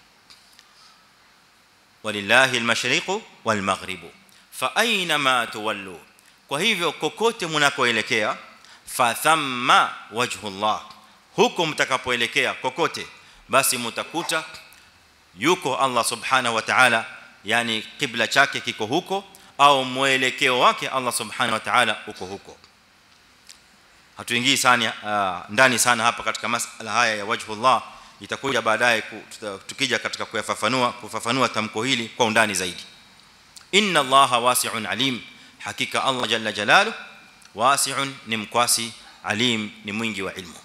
walillahi almashriq walmaghrib fa aynama tuwallu kwa hivyo kokote mnakoelekea fa thamma wajhu Allah huko mtakapoelekea kokote basi mtakuta yuko Allah subhanahu wa ta'ala yani kibla chake kiko huko au mwelekeo wake Allah subhanahu wa ta'ala uko huko hatuingii sana uh, ndani sana hapa katika masala haya ya wajhu Allah itakuja baadaye tukija katika kuyafafanua kufafanua tamko hili kwa undani zaidi inna Allaha wasi'un alim hakika Allah jalla jalalu wasi'un ni mkwasi alim ni mwingi wa ilmu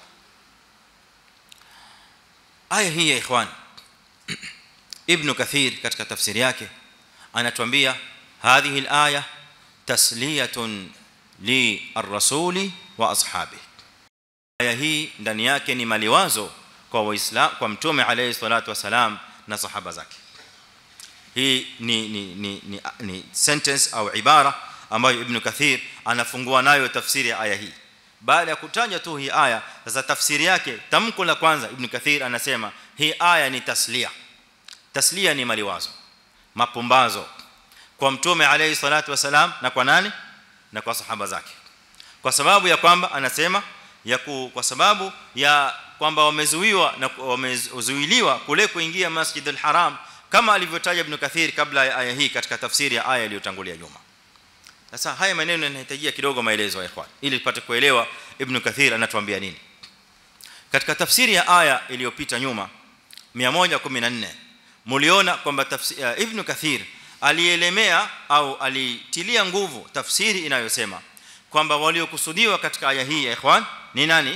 aya hii ya ikhwan ibn kathir katika tafsiri yake anatuambia hadhihi alaya tasliyatun li ar-rasuli wa ashabihi aya hii ndani yake ni maliwazo kwa waislamu kwa mtume alayhi salatu wasalam na sahaba zake hii ni ni ni ni, ni sentence au ibara ambayo ibn kathir anafungua nayo tafsiri ya aya hii baada ya kutaja tu hii aya sasa tafsiri yake tamko la kwanza ibn kathir anasema hii aya ni taslia taslia ni maliwazo mapumbazo kwa mtume alayhi salatu wasalam na kwa nani na kwa sahaba zake kwa sababu ya kwamba anasema ya ku, kwa sababu ya kwamba wamezuiwa na wamezuiliwa kule kuingia Masjid al-Haram kama alivyotaja Ibn Kathir kabla ya aya hii katika tafsiri ya aya iliyotangulia nyuma sasa haya maneno yanahitajia kidogo maelezo ya ikhwan ili tupate kuelewa Ibn Kathir anatuambia nini katika tafsiri ya aya iliyopita nyuma mia moja kumi na nne mliona kwamba Ibn Kathir alielemea au alitilia nguvu tafsiri inayosema kwamba waliokusudiwa katika aya hii ya ikhwan ni nani?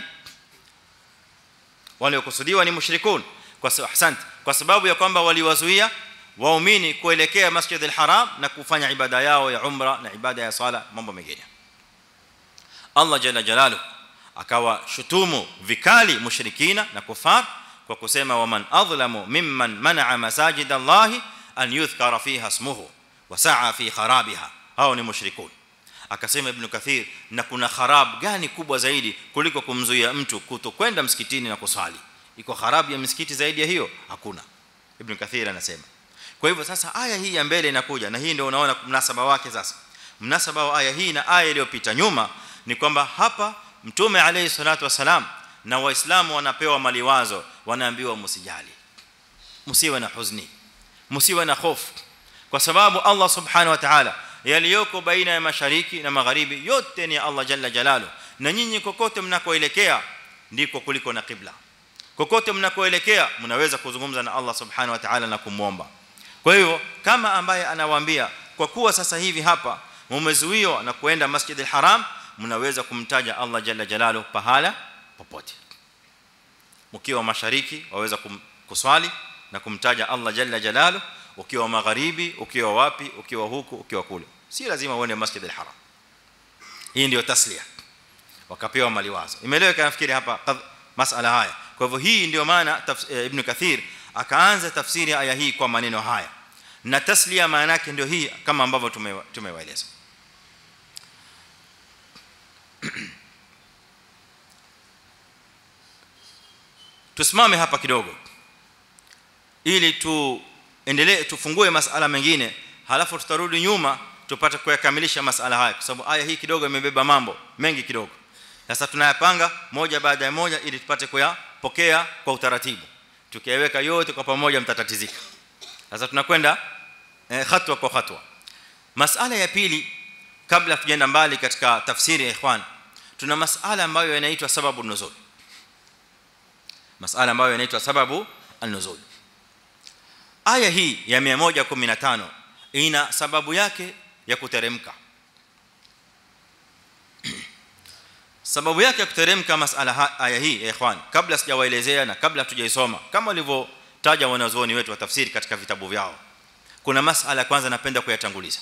Wale wakusudiwa ni mushrikun. Kwa sababu ahsant, kwa sababu ya kwamba waliwazuia waumini kuelekea Masjid al-Haram na kufanya ibada yao ya umra na ibada ya sala, mambo mengine. Allah jalla jalaluhu akawa shutumu vikali mushrikina na kufar kwa kusema waman adlamu mimman man'a masajid Allah an yudhkara fiha ismuhu wa sa'a fi kharabiha, hao ni mushrikun. Akasema Ibn Kathir, na kuna kharab gani kubwa zaidi kuliko kumzuia mtu kutokwenda msikitini na kusali? Iko kharab ya msikiti zaidi ya hiyo? Hakuna. Ibn Kathir anasema. Kwa hivyo sasa aya hii ya mbele inakuja, na hii ndio unaona mnasaba wake. Sasa mnasaba wa aya hii na aya iliyopita nyuma ni kwamba hapa Mtume alayhi salatu wasalam na Waislamu wanapewa maliwazo, wanaambiwa msijali, msiwe na huzuni, msiwe na hofu, kwa sababu Allah subhanahu wa ta'ala yaliyoko baina ya mashariki na magharibi yote ni Allah jalla jalalu, na nyinyi kokote mnakoelekea ndiko kuliko na qibla. Kokote mnakoelekea mnaweza kuzungumza na Allah subhanahu wa ta'ala na kumuomba. Kwa hiyo kama ambaye anawaambia kwa kuwa sasa hivi hapa mmezuiwa na kuenda Masjid al-Haram, mnaweza kumtaja Allah jalla jalalu pahala popote. Mkiwa mashariki waweza kuswali na kumtaja Allah jalla jalalu, ukiwa magharibi, ukiwa wapi, ukiwa huku, ukiwa kule, si lazima uende Masjid al-Haram. Hii ndio taslia, wakapewa maliwazo. Imeeleweka nafikiri hapa masala haya. Kwa hivyo hii ndio maana Ibn Kathir akaanza tafsiri aya hii kwa maneno haya, na taslia maana yake ndio hii kama ambavyo tumewaeleza. Tusimame hapa kidogo ili tuendelee, tufungue masala mengine, halafu tutarudi nyuma tupate kuyakamilisha masala haya, kwa sababu aya hii kidogo imebeba mambo mengi kidogo. Sasa tunayapanga moja baada ya moja ili tupate kuyapokea kwa utaratibu. Tukiweka yote kwa pamoja mtatatizika. Sasa tunakwenda eh, hatua kwa hatua. Masala ya pili, kabla tujaenda mbali katika tafsiri ya ikhwan, tuna masala ambayo yanaitwa sababu nuzul. Masala ambayo yanaitwa sababu an-nuzul. Aya hii ya mia moja kumi na tano ina sababu yake ya kuteremka. Sababu yake ya kuteremka masala aya hii ya ikhwan, kabla sijawaelezea na kabla tujaisoma kama walivyotaja wanazuoni wetu wa tafsiri katika vitabu vyao, kuna masala kwanza napenda kuyatanguliza.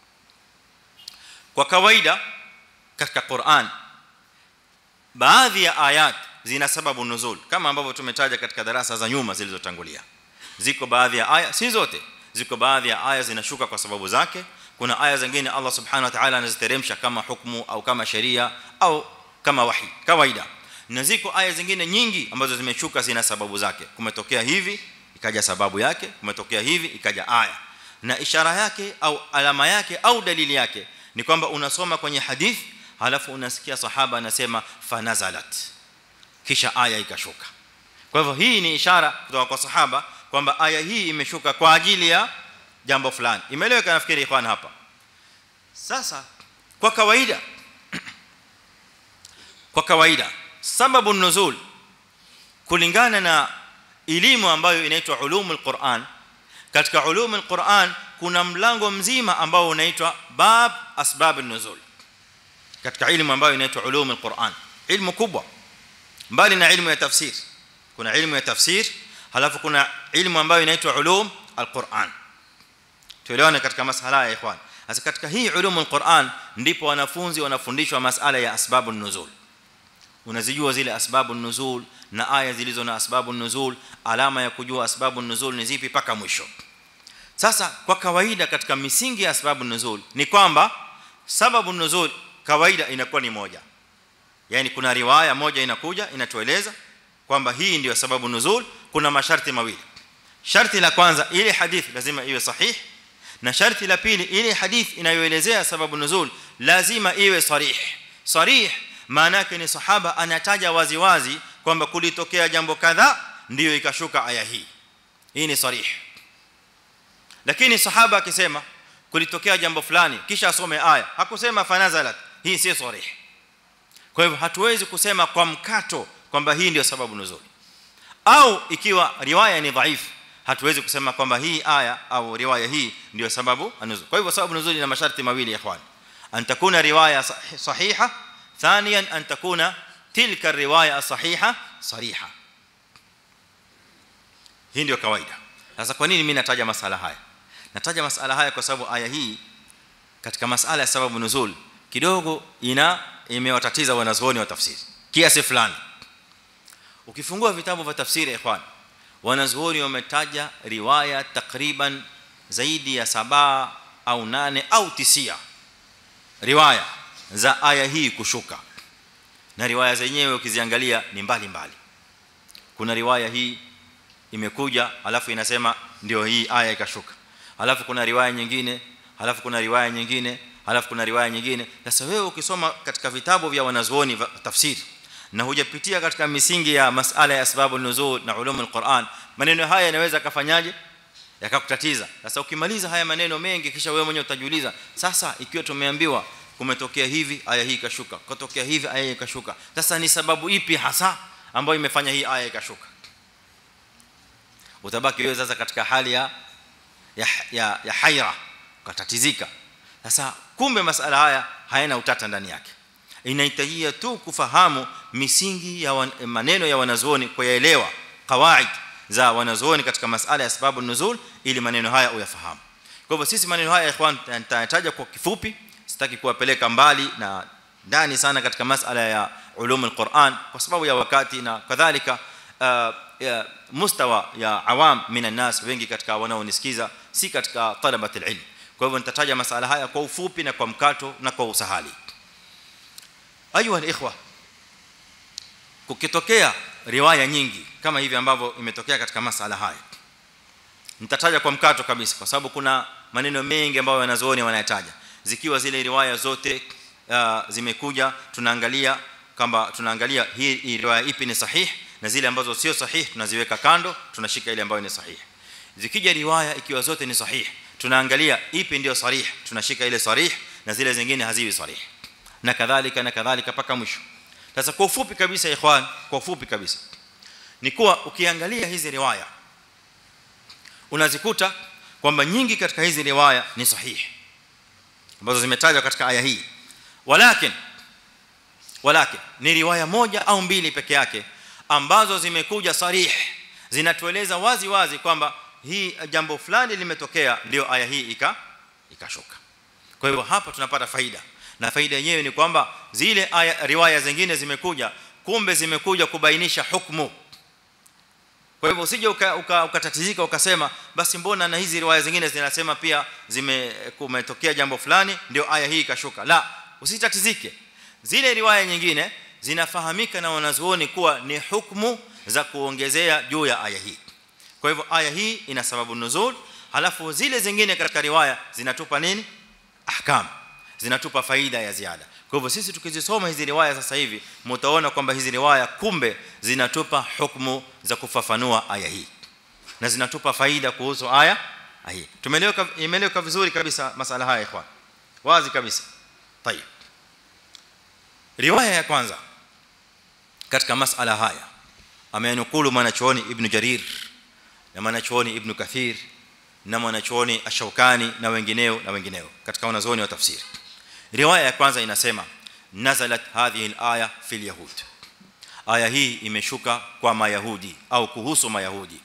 Kwa kawaida katika Qur'an baadhi ya ayat zina sababu nuzul, kama ambavyo tumetaja katika darasa za nyuma zilizotangulia. Ziko baadhi ya aya, si zote, ziko baadhi ya aya zinashuka kwa sababu zake. Kuna aya zingine Allah subhanahu wa ta'ala anaziteremsha kama hukumu au kama sheria au kama wahi kawaida, na ziko aya zingine nyingi ambazo zimeshuka zina sababu zake. Kumetokea hivi ikaja sababu yake, kumetokea hivi ikaja aya, na ishara yake au alama yake au dalili yake ni kwamba unasoma kwenye hadithi halafu unasikia sahaba anasema fanazalat, kisha aya ikashuka. Kwa hivyo hii ni ishara kutoka kwa sahaba kwamba aya hii imeshuka kwa ajili ya jambo fulani. Imeeleweka nafikiri ikhwan hapa. Sasa kwa kawaida kwa kawaida sababu nuzul kulingana na elimu ambayo inaitwa ulumul Qur'an, katika ulumul Qur'an kuna mlango mzima ambao unaitwa bab asbab an-nuzul. Katika elimu ambayo inaitwa ulumul Qur'an, elimu kubwa mbali na elimu ya tafsir, kuna elimu ya tafsir halafu kuna elimu ambayo inaitwa ulum al-Qur'an. Tuelewane katika masala ya ikhwan. Sasa katika hii ulumul Qur'an ndipo wanafunzi wanafundishwa masala ya asbabun nuzul. Unazijua zile asbabun nuzul na aya zilizo na asbabun nuzul, alama ya kujua asbabun nuzul ni zipi paka mwisho. Sasa kwa kawaida katika misingi ya asbabun nuzul ni kwamba sababun nuzul kawaida inakuwa ni moja. Yaani kuna riwaya moja inakuja inatueleza kwamba hii ndio sababu nuzul. Kuna masharti mawili. Sharti la kwanza, ile hadithi lazima iwe sahih, na sharti la pili, ile hadithi inayoelezea sababu nuzul lazima iwe sarih. Sarih maana yake ni sahaba anataja wazi wazi kwamba kulitokea jambo kadhaa ndio ikashuka aya hii. Hii ni sarih. Lakini sahaba akisema kulitokea jambo fulani kisha asome aya, hakusema fanazalat, hii si sarih. Kwa hivyo hatuwezi kusema kwa mkato kwamba hii ndio sababu nuzul. Au ikiwa riwaya ni dhaifu, hatuwezi kusema kwamba hii aya au riwaya hii ndio sababu nuzul. Kwa hivyo sababu nuzul ina masharti mawili ya ikhwan: an takuna riwaya sahiha, thaniyan an takuna tilka riwaya sahiha sariha. Hii ndio kawaida. Sasa kwa nini mimi nataja masala haya? Nataja masala haya kwa sababu aya hii katika masala ya sababu nuzul kidogo ina imewatatiza wanazuoni wa tafsiri kiasi fulani. Ukifungua vitabu vya tafsiri ikhwan, wanazuoni wametaja riwaya takriban zaidi ya saba au nane au tisia riwaya za aya hii kushuka, na riwaya zenyewe ukiziangalia ni mbali mbali. Kuna riwaya hii imekuja alafu inasema ndio hii aya ikashuka, alafu kuna riwaya nyingine, alafu kuna riwaya nyingine, alafu kuna riwaya nyingine. Sasa wewe ukisoma katika vitabu vya wanazuoni wa tafsiri na hujapitia katika misingi ya masala ya sababu nuzul na ulumul Qur'an, maneno haya yanaweza kafanyaje yakakutatiza. Sasa ukimaliza haya maneno mengi, kisha wewe mwenyewe utajiuliza, sasa ikiwa tumeambiwa kumetokea hivi aya hii ikashuka, kutokea hivi aya hii ikashuka, sasa ni sababu ipi hasa ambayo imefanya hii aya ikashuka? Utabaki wewe sasa katika hali ya ya ya, ya haira, katatizika. Sasa kumbe masala haya hayana utata ndani yake, inahitajia tu kufahamu misingi ya wan, maneno ya wanazuoni, kuyaelewa kawaid za wanazuoni katika masala ya sababu nuzul, ili maneno haya uyafahamu. Kwa hivyo sisi maneno haya ikhwan nitataja kwa kifupi, sitaki kuwapeleka mbali na ndani sana katika masala ya ulumul Qur'an kwa sababu ya wakati na kadhalika uh, ya mustawa ya awam minan nas wengi katika wanaonisikiza si katika talabatul ilm. Kwa hivyo nitataja masala haya kwa ufupi na kwa mkato na kwa usahali. Ayuha alikhwa, kukitokea riwaya nyingi kama hivi ambavyo imetokea katika masala haya, nitataja kwa mkato kabisa kwa sababu kuna maneno mengi ambayo wanazuoni wanayataja. Zikiwa zile riwaya zote uh, zimekuja, tunaangalia kama tunaangalia hii, hii riwaya ipi ni sahihi, na zile ambazo sio sahihi tunaziweka kando, tunashika ile ambayo ni sahihi. Zikija riwaya ikiwa zote ni sahihi, tunaangalia ipi ndio sarih, tunashika ile sarih, na zile zingine haziwi sarih, na kadhalika na kadhalika paka mwisho. Sasa kwa ufupi kabisa ikhwan, kwa ufupi kabisa ni kuwa ukiangalia hizi riwaya unazikuta kwamba nyingi katika hizi riwaya ni sahihi ambazo zimetajwa katika aya hii, walakin walakin ni riwaya moja au mbili peke yake ambazo zimekuja sarih, zinatueleza wazi wazi kwamba hii jambo fulani limetokea, ndio aya hii ika ikashuka. Kwa hivyo hapa tunapata faida, na faida yenyewe ni kwamba zile aya riwaya zingine zimekuja, kumbe zimekuja kubainisha hukumu. Kwa hivyo usije ukatatizika ukasema basi mbona na hizi riwaya zingine zinasema pia zimekumetokea jambo fulani ndio aya hii ikashuka. La, usitatizike. Zile riwaya nyingine zinafahamika na wanazuoni kuwa ni hukumu za kuongezea juu ya aya hii. Kwa hivyo aya hii ina sababu nuzul, halafu zile zingine katika riwaya zinatupa nini? Ahkam, zinatupa faida ya ziada. Kwa hivyo sisi tukizisoma hizi riwaya sasa hivi mtaona kwamba hizi riwaya kumbe zinatupa hukumu za kufafanua aya hii na zinatupa faida kuhusu aya hii. Tumeeleweka, imeeleweka vizuri kabisa masala haya ikhwan, wazi kabisa. Tayeb, riwaya ya kwanza katika masala haya amenukulu mwanachuoni Ibn Jarir na mwanachuoni Ibn Kathir na mwanachuoni Ash-Shawkani na wengineo na wengineo katika wanazuoni wa tafsiri. Riwaya ya kwanza inasema nazalat hadhihi al-aya fil yahud, aya hii imeshuka kwa mayahudi au kuhusu mayahudi.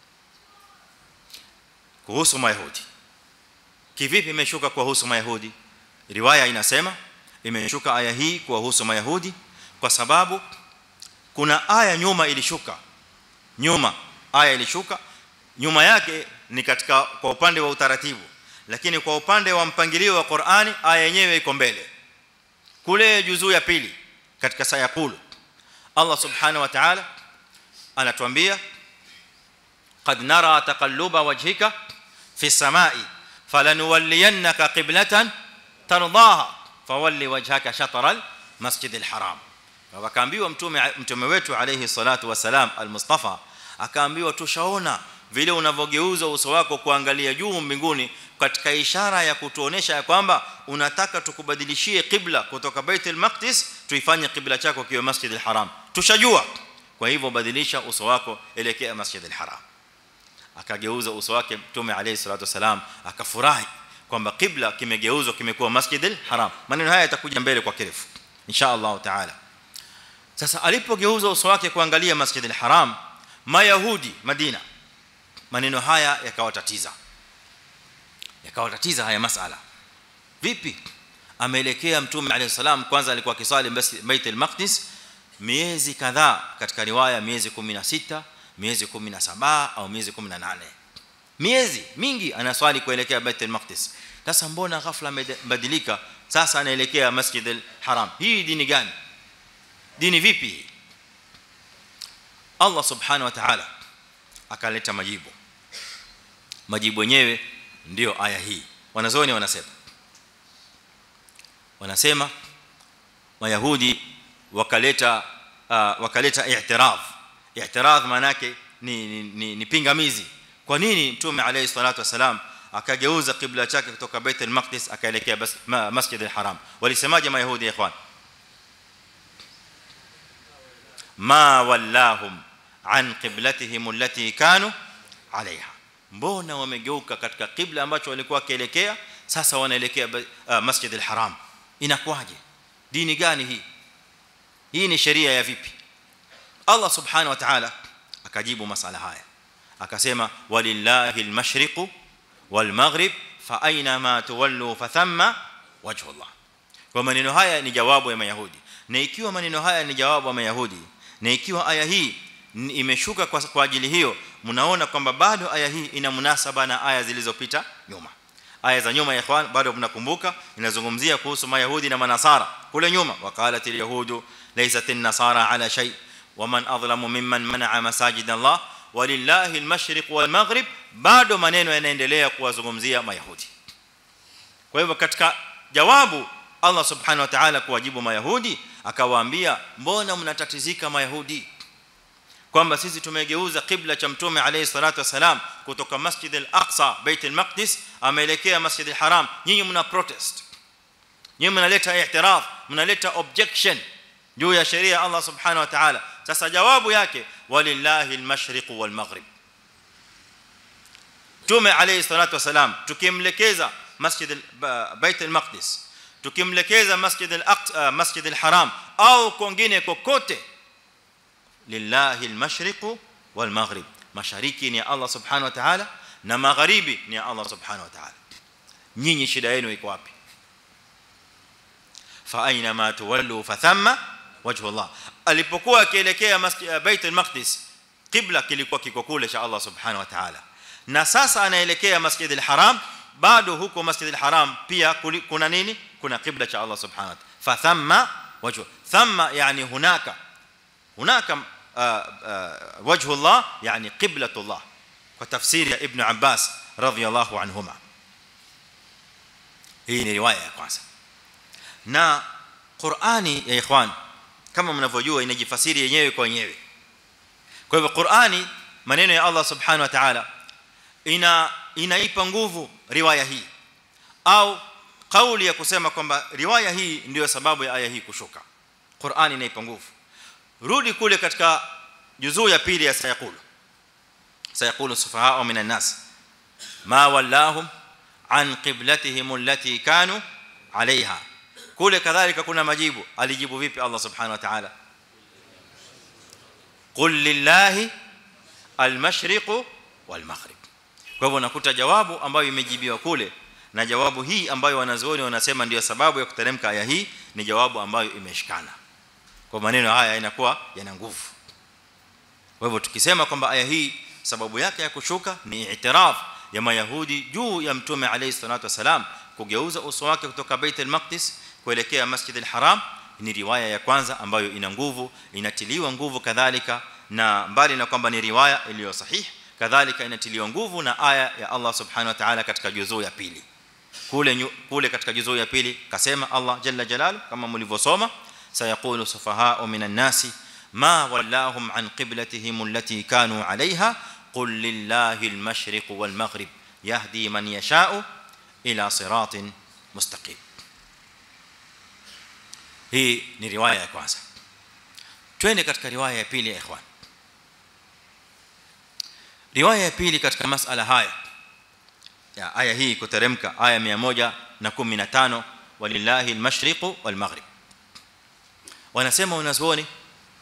Kuhusu mayahudi kivipi imeshuka kuhusu mayahudi? Riwaya inasema imeshuka aya hii kuhusu mayahudi kwa sababu kuna aya nyuma ilishuka, nyuma aya ilishuka, nyuma yake ni katika kwa upande wa utaratibu, lakini kwa upande wa mpangilio wa Qur'ani aya yenyewe iko mbele. Kule juzuu ya pili katika sayaqulu Allah subhanahu wa ta'ala anatuambia qad nara taqalluba wajhika fi samai falanuwalliyannaka qiblatan tardaha fawalli wajhaka shatral masjidil haram. Wakaambiwa mtume mtume wetu alayhi salatu wasalam al-Mustafa akaambiwa tushaona vile unavogeuza uso wako kuangalia juu mbinguni katika ishara ya kutuonesha ya kwamba unataka tukubadilishie qibla kutoka Baitul Maqdis tuifanye qibla chako kiwe Masjidil Haram. Tushajua, kwa hivyo badilisha uso wako elekea Masjidil Haram. Akageuza uso wake mtume alayhi salatu wasalam, akafurahi kwamba qibla kimegeuzwa kimekuwa Masjidil Haram. Maneno haya yatakuja mbele kwa kirefu insha Allah taala. sasa alipogeuza uso wake kuangalia Masjid al-Haram, Mayahudi Madina, maneno haya yakawatatiza yakawatatiza haya masala. Vipi ameelekea Mtume alayhi salam, kwanza alikuwa akisali Bait al-Maqdis miezi kadhaa, katika riwaya miezi kumi na sita, miezi kumi na saba au miezi kumi na nane, miezi mingi anaswali kuelekea Bait al-Maqdis. Sasa mbona ghafla amebadilika, sasa anaelekea Masjid al-Haram? Hii dini gani? Dini vipi? Allah subhanahu wa ta'ala akaleta majibu. Majibu yenyewe ndio aya hii. Wanazuoni wanasema wanasema Mayahudi wakaleta uh, wakaleta i'tiraf. I'tiraf maana yake ni, ni, ni, ni pingamizi. Kwa nini Mtume alayhi salatu wasalam akageuza kibla chake kutoka Bait al-Maqdis akaelekea Masjid al-Haram? Walisemaje Mayahudi ya ikhwan? Ma wallahum an qiblatihim allati kanu alaiha, mbona wamegeuka katika kibla ambacho walikuwa kielekea, sasa wanaelekea uh, Masjid al-Haram? Inakuwaje? Dini gani hii? Hii ni sheria ya vipi? Allah subhanahu wa ta'ala akajibu masala haya akasema, walillahi al-mashriqu wal-maghrib fa aina ma tuwallu fa thamma wajhu Allah. Kwa maneno haya ni jawabu ya Mayahudi, na ikiwa maneno haya ni jawabu ya Mayahudi, na ikiwa aya hii imeshuka kwa, kwa ajili hiyo, mnaona kwamba bado aya hii ina munasaba na aya zilizopita nyuma. Aya za nyuma ya ikhwan bado mnakumbuka, inazungumzia kuhusu Mayahudi na Manasara kule nyuma. Waqalatil yahudu laysat an-nasara ala shay wa man adlamu mimman mana'a masajid Allah walillahi al-mashriq wal-maghrib. Bado maneno yanaendelea kuwazungumzia Mayahudi. Kwa hivyo katika jawabu Allah subhanahu wa ta'ala kuwajibu Mayahudi akawaambia, mbona mnatatizika Mayahudi kwamba sisi tumegeuza kibla cha Mtume alayhi salatu wasalam kutoka Masjid al-Aqsa Bait al-Maqdis ameelekea Masjid al-Haram? Nyinyi mna protest, nyinyi mnaleta i'tiraf, mnaleta objection juu ya sheria ya Allah subhanahu wa ta'ala. Sasa jawabu yake, walillahi al-mashriq wal-maghrib. Mtume alayhi salatu wasalam tukimlekeza Masjid Bait al-Maqdis, tukimlekeza Masjid al-Aqsa, Masjid al-Haram au kwingine kokote, lillahi al-mashriq wal-maghrib. Mashariki ni Allah subhanahu wa ta'ala na magharibi ni Allah subhanahu wa ta'ala. Nyinyi shida yenu iko wapi? Fa aina ma tuwallu fa thamma wajhu Allah. Alipokuwa akielekea Masjid Bait al-Maqdis, qibla kilikuwa kiko kule cha Allah subhanahu wa ta'ala, na sasa anaelekea Masjid al-Haram, bado huko Masjid al-Haram pia kuna nini? Kuna qibla cha Allah subhanahu wa ta'ala. Fa thamma wajhu, thamma yani hunaka, hunaka wajhu Allah yani qiblatu Allah, kwa tafsiri ya Ibn Abbas radhiyallahu anhuma. Hii ni riwaya ya kwanza. Na Qur'ani ya ikhwan kama mnavyojua inajifasiri yenyewe kwa yenyewe. Kwa hivyo Qur'ani, maneno ya Allah subhanahu wa ta'ala, ina inaipa nguvu riwaya hii, au kauli ya kusema kwamba riwaya hii ndio sababu ya aya hii kushuka. Qur'ani inaipa nguvu. Rudi kule katika juzuu ya pili ya sayaqulu sayaqulu sufahaa minan nas ma wallahum an qiblatihim allati kanu alaiha. Kule kadhalika kuna majibu. Alijibu vipi Allah subhanahu wa ta'ala? Qul lillahi al-mashriq wal-maghrib. Kwa hivyo nakuta jawabu ambayo imejibiwa kule na jawabu hii ambayo wanazuoni wanasema ndio sababu ya kuteremka aya hii ni jawabu ambayo imeshikana. Kwa maneno haya inakuwa yana nguvu. Kwa hivyo tukisema kwamba aya hii sababu yake ya kushuka ni i'tiraf ya Mayahudi juu ya Mtume alayhi salatu wasalam kugeuza uso wake kutoka Bait al-Maqdis kuelekea Masjid al-Haram, ni riwaya ya kwanza ambayo ina nguvu, inatiliwa nguvu kadhalika, na mbali na kwamba ni riwaya iliyo sahihi, kadhalika inatiliwa nguvu na aya ya Allah subhanahu wa ta'ala katika juzuu ya pili. Kule kule katika juzuu ya pili kasema Allah jalla jalalu kama mlivyosoma, sayaqulu sufahaa minan nasi ma wallahum an qiblatihim allati kanu alaiha qul lillahi al-mashriq wal-maghrib yahdi man yasha'u ila siratin mustaqim. Hii ni riwaya ya kwanza. Twende katika riwaya ya pili ya ikhwan. Riwaya ya pili katika masala haya ya aya hii kuteremka, aya mia moja kumi na tano, walillahi al-mashriq wal-maghrib. Wanasema wanazuoni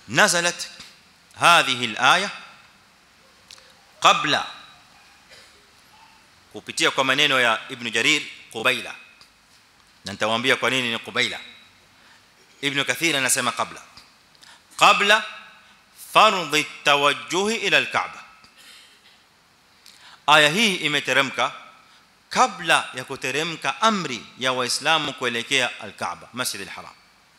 nazalat hadhihi al-aya qabla, kupitia kwa maneno ya Ibn Jarir Qubayla, na nitawaambia kwa nini ni Qubayla. Ibn Kathir anasema qabla qabla fardh at-tawajjuh ila al-Kaaba. Aya hii imeteremka kabla ya kuteremka amri ya waislamu kuelekea al-Kaaba, Masjid al-Haram.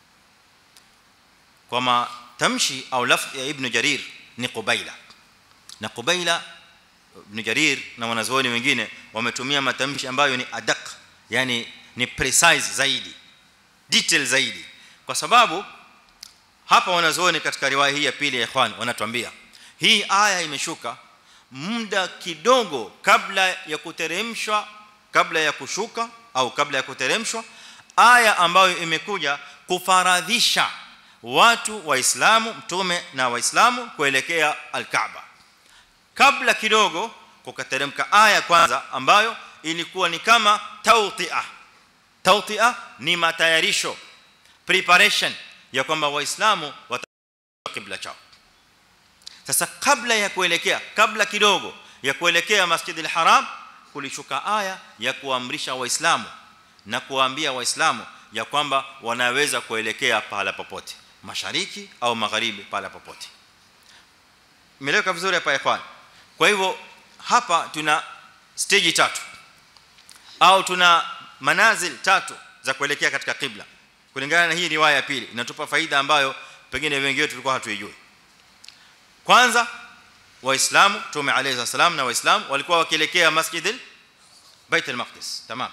Kwa matamshi au lafzi ya Ibn Jarir ni Qubayla, na Qubayla Ibn Jarir na wanazuoni wengine wametumia matamshi ambayo ni adaq, yani ni precise zaidi, detail zaidi, kwa sababu hapa wanazuoni katika riwaya hii ya pili ya ikhwan wanatuambia hii aya imeshuka muda kidogo kabla ya kuteremshwa, kabla ya kushuka au kabla ya kuteremshwa aya ambayo imekuja kufaradhisha watu waislamu, mtume na waislamu kuelekea al-Kaaba. Kabla kidogo kukateremka aya kwanza ambayo ilikuwa ni kama tawti'a. Tawti'a ni matayarisho, preparation ya kwamba waislamu wataelekea kibla chao. Sasa kabla ya kuelekea, kabla kidogo ya kuelekea Masjid al-Haram, kulishuka aya ya kuamrisha waislamu na kuwaambia waislamu ya kwamba wanaweza kuelekea pahala popote, mashariki au magharibi, pahala popote. Imeeleweka vizuri hapa ikhwan? Kwa hivyo hapa tuna stage tatu au tuna manazil tatu za kuelekea katika kibla. Kulingana na hii riwaya ya pili inatupa faida ambayo pengine wengi wetu tulikuwa hatuijui. Kwanza, waislamu, Mtume alayhi salam na waislamu walikuwa wakielekea Masjid Bait al-Maqdis, tamam.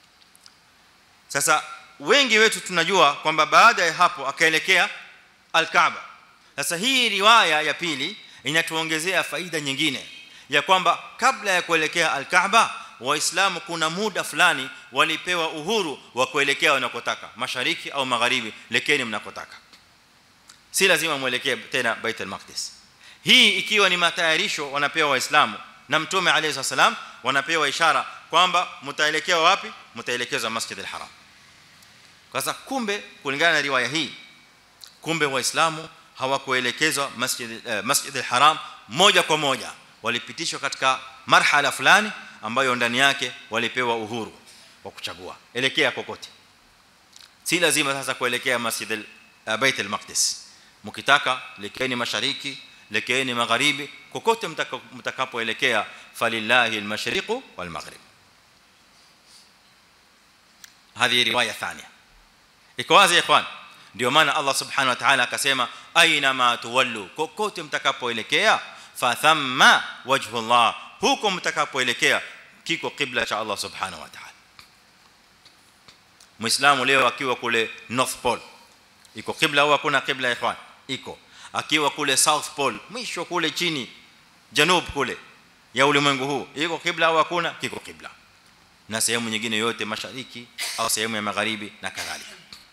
Sasa wengi wetu tunajua kwamba baada ya hapo akaelekea al-Kaaba. Sasa hii riwaya ya pili inatuongezea faida nyingine ya kwamba kabla ya kuelekea al-Kaaba, waislamu kuna muda fulani walipewa uhuru wa kuelekea wanakotaka, mashariki au magharibi, lekeni mnakotaka, si lazima muelekee tena Bait al-Maqdis. Hii ikiwa ni matayarisho wanapewa waislamu, na Mtume alayhi salam wanapewa ishara kwamba mtaelekea wapi, mtaelekeza Masjid al-Haram. Sasa kumbe kulingana na riwaya hii, kumbe waislamu hawakuelekezwa Masjid uh, Masjid al-Haram moja kwa moja, walipitishwa katika marhala fulani ambayo ndani yake walipewa uhuru wa kuchagua, elekea kokote. Si lazima sasa kuelekea Masjid al-Bait al-Maqdis, mkitaka lekeni mashariki, lekeni magharibi, kokote mtakapoelekea, falillahi al-mashriqu wal-maghrib. Hadi riwaya thania iko wazi ya ikhwan. Ndio maana Allah subhanahu wa ta'ala akasema aina ma tuwallu, kokote mtakapoelekea, fa thamma wajhu Allah, huko mtakapoelekea kiko kibla cha Allah subhanahu wa ta'ala. Muislamu leo akiwa kule North Pole, iko kibla au hakuna kibla ikhwan? Iko. Akiwa kule South Pole, mwisho kule chini janub kule ya ulimwengu huu, iko kibla au hakuna? Kiko kibla. Na sehemu nyingine yote mashariki au sehemu ya magharibi na kadhalika.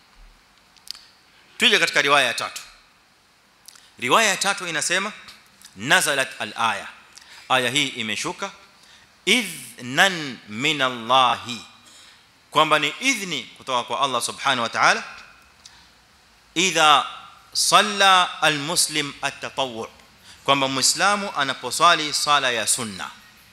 Tuje katika riwaya ya tatu. Riwaya ya tatu inasema nazalat al-aya, aya hii imeshuka idhnan min Allah, kwamba ni idhni kutoka kwa Allah subhanahu wa ta'ala, idha salla al-muslim at-tatawwu, kwamba muislamu anaposwali sala ya sunna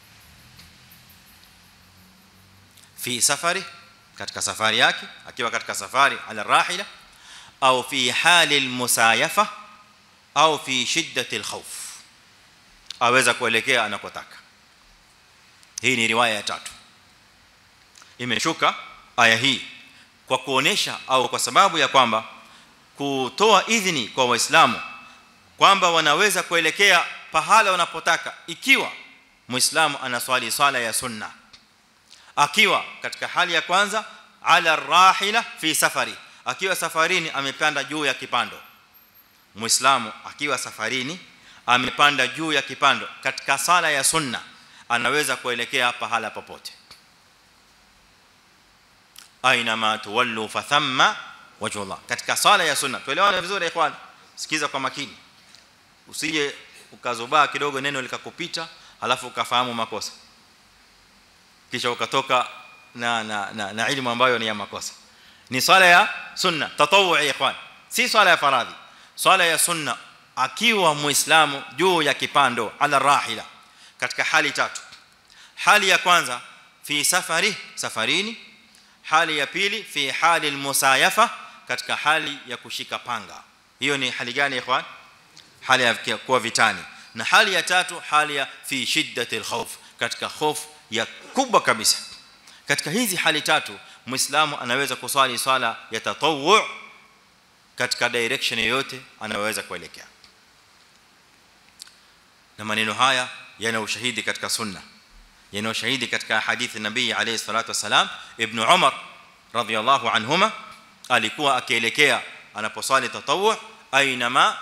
fi safari, katika safari yake, akiwa katika safari ala rahila, au fi hali al-musayafa, au fi shiddati al-khawf, aweza kuelekea anakotaka. Hii ni riwaya ya tatu. Imeshuka aya hii kwa kuonesha au kwa sababu ya kwamba kutoa idhini kwa waislamu kwamba wanaweza kuelekea pahala wanapotaka ikiwa muislamu anaswali swala ya sunna, akiwa katika hali ya kwanza ala rahila fi safari, akiwa safarini amepanda juu ya kipando. Muislamu akiwa safarini amepanda juu ya kipando katika sala ya sunna, anaweza kuelekea pahala popote. Aina ma tuwallu fa thamma wajhu Allah, katika sala ya sunna. Tuelewane vizuri ikhwan, sikiza kwa makini, usije ukazobaa kidogo neno likakupita halafu ukafahamu makosa kisha ukatoka na na na, na elimu ambayo ni ya makosa. Ni sala ya sunna tatawwu ikhwan, si sala ya faradhi. Sala ya sunna akiwa muislamu juu ya kipando ala rahila katika hali tatu. Hali ya kwanza fi safari, safarini. Hali ya pili fi hali almusayafa, katika hali ya kushika panga. Hiyo ni hali gani ikhwan? Hali ya kuwa vitani. Na hali ya tatu hali ya fi shiddati alkhawf, katika hofu ya kubwa kabisa. Katika hizi hali tatu muislamu anaweza kuswali swala ya tatawwu katika direction yoyote anaweza kuelekea. Na maneno haya yana ushahidi katika sunna, yana ushahidi katika hadithi nabii alayhi salatu wasalam. Ibn Umar radhiyallahu anhuma alikuwa akielekea anaposwali tatawwu ainama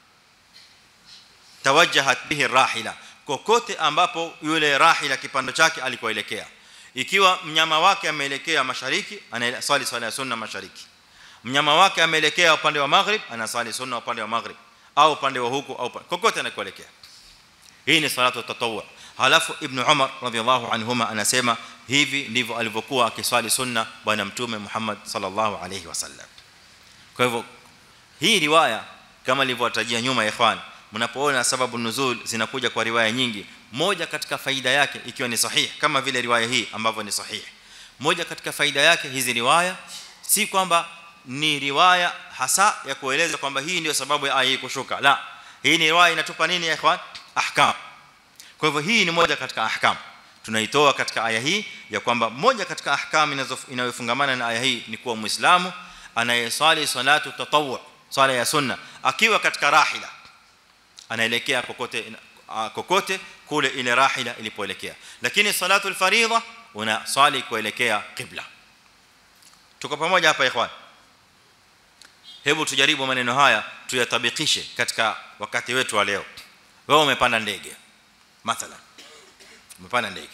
tawajjahat bihi rahila, kokote ambapo yule rahila kipando chake alikoelekea. Ikiwa mnyama wake ameelekea mashariki, anaswali swala ya sunna mashariki. Mnyama wake ameelekea upande wa maghrib, anaswali sunna upande wa maghrib, au upande wa huku au kokote anakoelekea. Hii ni salatu tatawwu. Halafu Ibn Umar radhiyallahu anhuma anasema hivi ndivyo alivyokuwa akiswali sunna bwana mtume Muhammad sallallahu alayhi wasallam. Kwa hivyo hii riwaya kama nilivyotajia nyuma ya ikhwan, mnapoona sababu nuzul zinakuja kwa riwaya nyingi, moja katika faida yake ikiwa ni sahihi kama vile riwaya hii ambavyo ni sahihi, moja katika faida yake hizi riwaya si kwamba ni riwaya hasa ya kueleza kwamba hii ndio sababu ya aya hii kushuka, la, hii ni riwaya inatupa nini ya ikhwan? Ahkam. Kwa hivyo hii ni moja katika ahkam tunaitoa katika aya hii, ya kwamba moja katika ahkam inayofungamana na aya hii ni kuwa muislamu anayeswali salatu tatawwu, swala ya sunna, akiwa katika rahila anaelekea kokote kokote kule ile rahila ilipoelekea. Lakini salatu alfaridha unaswali kuelekea qibla. Tuko pamoja hapa ikhwan? Hebu tujaribu maneno haya tuyatabikishe katika wakati wetu wa leo. Wewe umepanda ndege mathalan, umepanda ndege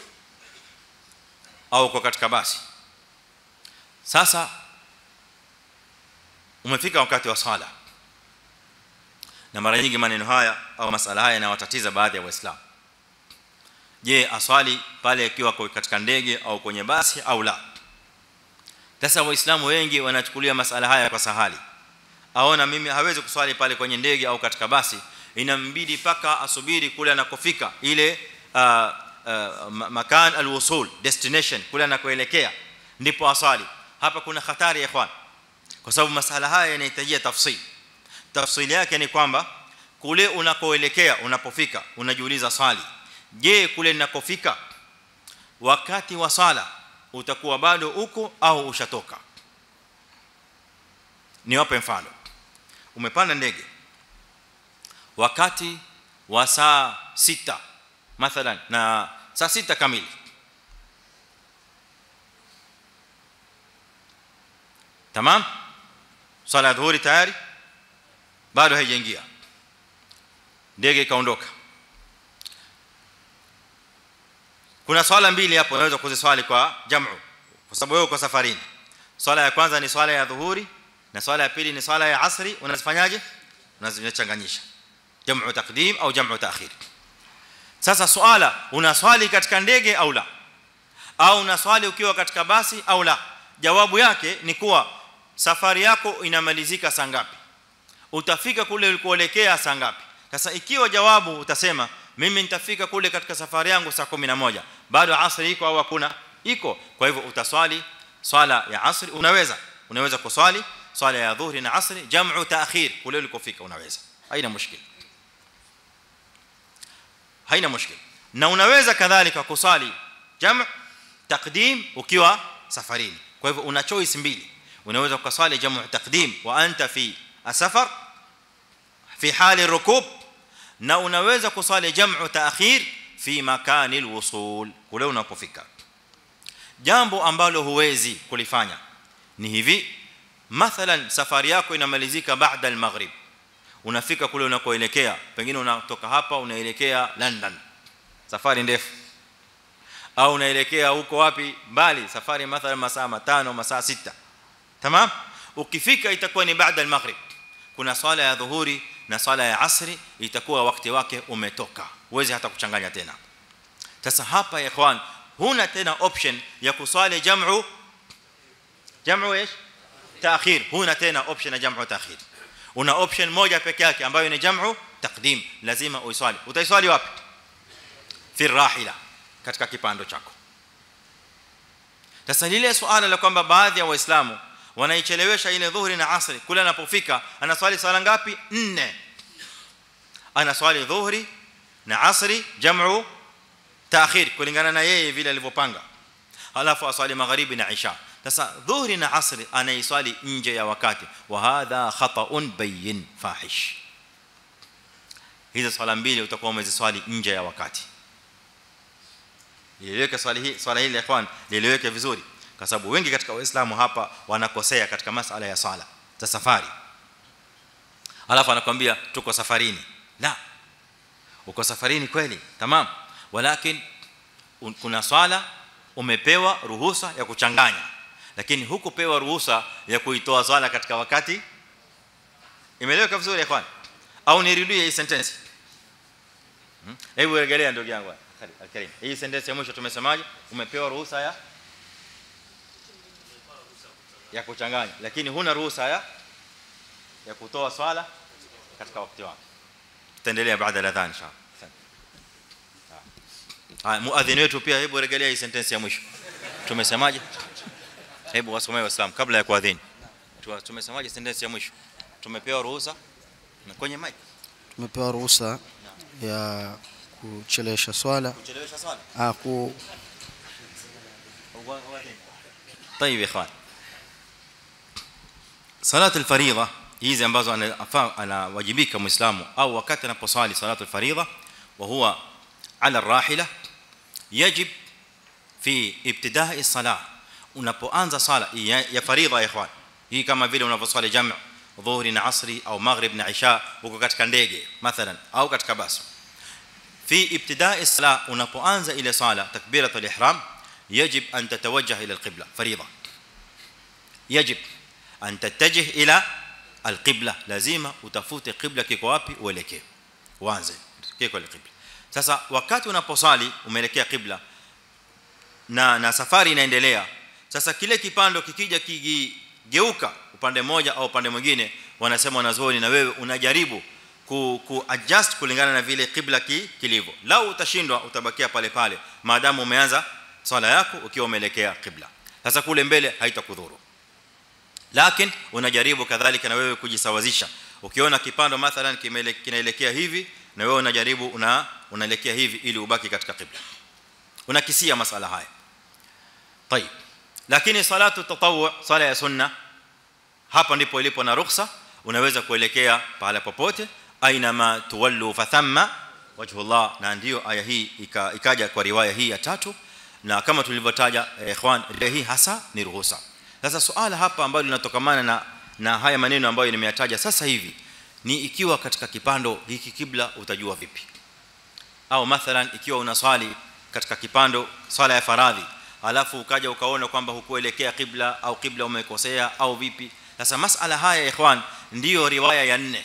au uko katika basi. Sasa umefika wakati wa sala, na mara nyingi maneno haya au masala haya yanawatatiza baadhi ya waislamu. Je, aswali pale akiwa katika ndege au kwenye basi au la? Sasa waislamu wengi wanachukulia masala haya kwa sahali. Aona mimi hawezi kuswali pale kwenye ndege au katika basi, inambidi paka asubiri kule anakofika ile uh, uh, makan alwusul, destination, kule anakoelekea ndipo aswali. Hapa kuna hatari ya ikhwan, kwa sababu masala haya yanahitaji tafsiri. Tafsiri yake ni kwamba kule unakoelekea unapofika unajiuliza swali, je, kule ninakofika wakati wa sala utakuwa bado uko au ushatoka? Niwape mfano. Umepanda ndege wakati wa saa sita mathalan, na saa sita kamili, tamam, swala ya dhuhuri tayari bado haijaingia, ndege ikaondoka. Kuna swala mbili hapo unaweza kuziswali kwa jamu, kwa sababu wewe uko safarini. Swala ya kwanza ni swala ya dhuhuri na swala ya pili ni swala ya asri. Unazifanyaje? Unazichanganyisha, jamu taqdim au jamu ta'khir. Sasa swala, unaswali katika ndege au la, au unaswali ukiwa katika basi au la? Jawabu yake ni kuwa safari yako inamalizika saa ngapi, utafika kule ulikoelekea saa ngapi. Sasa ikiwa jawabu utasema mimi nitafika kule katika safari yangu saa kumi na moja, bado asri iko au hakuna? Iko. Kwa hivyo utaswali swala ya asri. Unaweza unaweza kuswali swala ya dhuhuri na asri jamu ta'khir kule ulikofika, unaweza, haina mushkila, haina mushkila. Na unaweza kadhalika kuswali jamu taqdim ukiwa safarini. Kwa hivyo una choice mbili, unaweza kuswali jamu taqdim wa anta fi asafar fi hali rukub, na unaweza kuswali jamu ta'khir fi makani alwusul kule unapofika. Jambo ambalo huwezi kulifanya ni hivi: mathalan safari yako inamalizika baada al-maghrib, unafika kule unakoelekea, pengine unatoka hapa unaelekea London, safari ndefu, au unaelekea huko wapi mbali, safari mathalan masaa matano masaa sita, tamam. Ukifika itakuwa ni baada al-maghrib, kuna swala ya dhuhuri na swala ya asri, itakuwa wakati wake umetoka, huwezi hata kuchanganya tena. Sasa hapa ya ikhwan, huna tena option ya kuswali jamu jamu ايش ta'khir, huna tena option ya jamu ta'khir. una option moja peke yake ambayo ni jam'u taqdim, lazima uiswali. Utaiswali wapi? Fi rahila, katika kipando chako. Sasa lile swala la kwamba baadhi ya waislamu wanaichelewesha ile dhuhuri na asri, kule anapofika anaswali swala ngapi? nne. Anaswali dhuhuri na asri jam'u ta'khir kulingana na yeye vile alivyopanga, alafu aswali magharibi na isha. Sasa dhuhuri na asri anaiswali nje ya wakati, wa hadha khata'un bayyin fahish. Hizo swala mbili utakuwa umeziswali nje ya wakati. Lieleweke swali hili, swala hili ikhwan, lieleweke vizuri, kwa sababu wengi katika waislamu hapa wanakosea katika masuala ya swala za safari. Alafu anakuambia tuko safarini. La, uko safarini kweli, tamam, walakin kuna swala umepewa ruhusa ya kuchanganya, lakini hukupewa ruhusa ya kuitoa swala katika wakati. Imeeleweka vizuri ikhwan? Au nirudie hii sentence? Hebu rejelea ndugu yangu Al-Karim, hii sentence ya mwisho tumesemaje? Umepewa ruhusa ya ya kuchanganya, lakini huna ruhusa ya ya kutoa swala katika wakati wake. Tutaendelea baada ya adhan inshallah. Ah, muadhin wetu pia, hebu rejelea hii sentence ya mwisho. Tumesemaje? Hebu wasomee Waislamu kabla ya kuadhin. Tumesemaje sentence ya mwisho? Tumepewa ruhusa na kwenye mic. Tumepewa ruhusa ya kuchelewesha swala. Kuchelewesha swala? Ah, ku طيب يا اخوان, salat al-fariidha hizi ambazo anawajibika muislamu au wakati anaposali salat al-fariidha wa huwa ala ar-rahila, yajib fi ibtida'i as-salah, unapoanza sala ya faridha ya ikhwan, hii kama vile unavyosali jam' dhuhri na asri au maghrib na isha uko katika ndege mathalan au katika basi. Fi ibtida'i as-salah, unapoanza ile sala takbiratul ihram, yajib an tatawajjah ila al-qibla. faridha yajib an tattajih ila al-qibla, lazima utafute qibla kiko wapi uelekee, uanze kiko ile qibla. Sasa wakati unaposali umeelekea qibla na na safari inaendelea, sasa kile kipando kikija kigeuka upande mmoja au upande mwingine, wanasema wanazuoni, na wewe unajaribu ku, ku adjust kulingana na vile qibla ki, kilivyo. Lau utashindwa utabakia pale pale maadamu umeanza swala yako ukiwa umeelekea qibla. Sasa kule mbele haitakudhuru, lakini unajaribu kadhalika na wewe kujisawazisha. Ukiona kipando mathalan kinaelekea hivi na wewe unajaribu una unaelekea hivi ili ubaki katika qibla, unakisia masala haya. طيب, lakini salatu tatawwu, sala ya sunna, hapa ndipo ilipo na ruhusa, unaweza kuelekea pale popote, aina ma tuwallu fathamma wajhullah. Na ndio aya hii ikaja kwa riwaya hii ya tatu, na kama tulivyotaja ikhwan, riwaya hii hasa ni ruhusa. Sasa swala hapa ambalo linatokamana na na haya maneno ambayo nimeyataja sasa hivi ni ikiwa katika kipando hiki kibla utajua vipi? Au mathalan ikiwa unaswali katika kipando swala ya faradhi, alafu ukaja ukaona kwamba hukuelekea qibla au qibla umekosea au vipi? Sasa masala haya ikhwan ndio riwaya ya nne,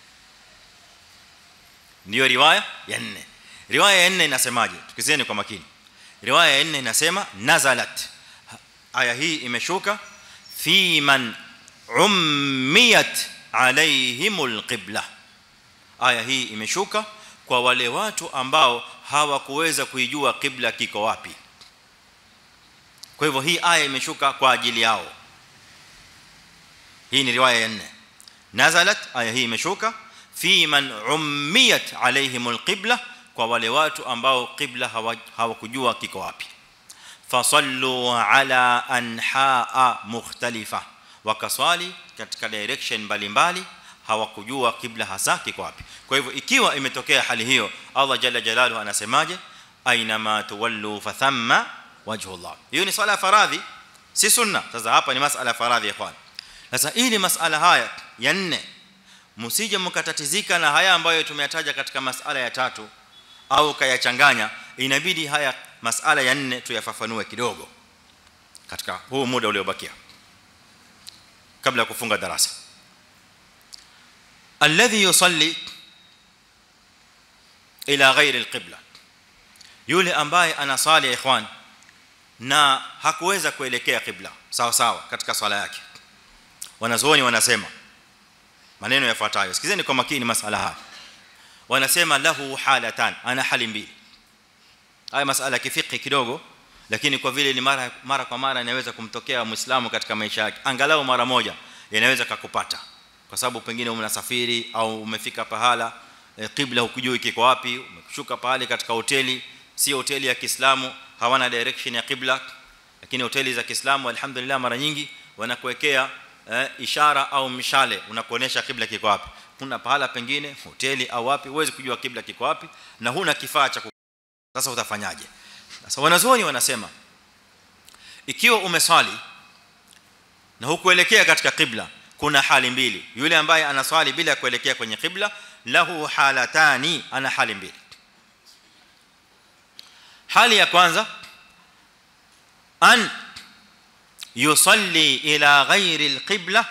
ndio riwaya ya nne. Riwaya ya nne inasemaje? Tukizeni kwa makini. Riwaya ya nne inasema nazalat, aya hii imeshuka, fi man ummiyat alaihimul qibla. Aya hii imeshuka kwa wale watu ambao hawakuweza kuijua qibla kiko wapi. Kwa hivyo hii aya imeshuka kwa ajili yao. Hii ni riwaya ya nne. Nazalat, aya hii imeshuka fi man ummiyat alaihimul qibla, kwa wale watu ambao qibla hawakujua kiko wapi. Fasallu ala anhaa mukhtalifa, wakaswali katika direction mbalimbali, hawakujua qibla hasa kiko wapi. Kwa hivyo ikiwa imetokea hali hiyo, Allah jalla jalaluhu anasemaje? Aina ma tuwallu fathamma wajhullah. Hiyo ni swala faradhi, si sunna. Sasa hapa ni masala faradhi ya ikhwan. Sasa hii ni masala haya ya nne, msije mkatatizika na haya ambayo tumeyataja katika masala ya tatu au kayachanganya. Inabidi haya masala ya nne tuyafafanue kidogo katika huu muda uliobakia kabla ya kufunga darasa. Alladhi yusalli ila ghairi alqibla, yule ambaye anasali ikhwan na hakuweza kuelekea qibla sawa sawa katika swala yake. Wanazuoni wanasema maneno yafuatayo, sikizeni kwa makini masala haya. Wanasema lahu halatan, ana hali mbili. Haya masala kifiqhi kidogo, lakini kwa vile ni mara mara kwa mara inaweza kumtokea muislamu katika maisha yake, angalau mara moja inaweza kukupata, kwa sababu pengine unasafiri au umefika pahala e, qibla hukujui kiko wapi, umeshuka pale katika hoteli, si hoteli ya Kiislamu, hawana direction ya qibla, lakini hoteli za Kiislamu alhamdulillah mara nyingi wanakuwekea eh, ishara au mshale unakuonesha qibla kiko wapi. Kuna pahala pengine hoteli au wapi huwezi kujua qibla kiko wapi na huna kifaa cha, sasa utafanyaje? Sasa wanazuoni wanasema ikiwa umeswali na hukuelekea katika qibla, kuna hali mbili. Yule ambaye anaswali bila kuelekea kwenye qibla, lahu halatani, ana hali mbili. Hali ya kwanza, an yusalli ila ghairi alqibla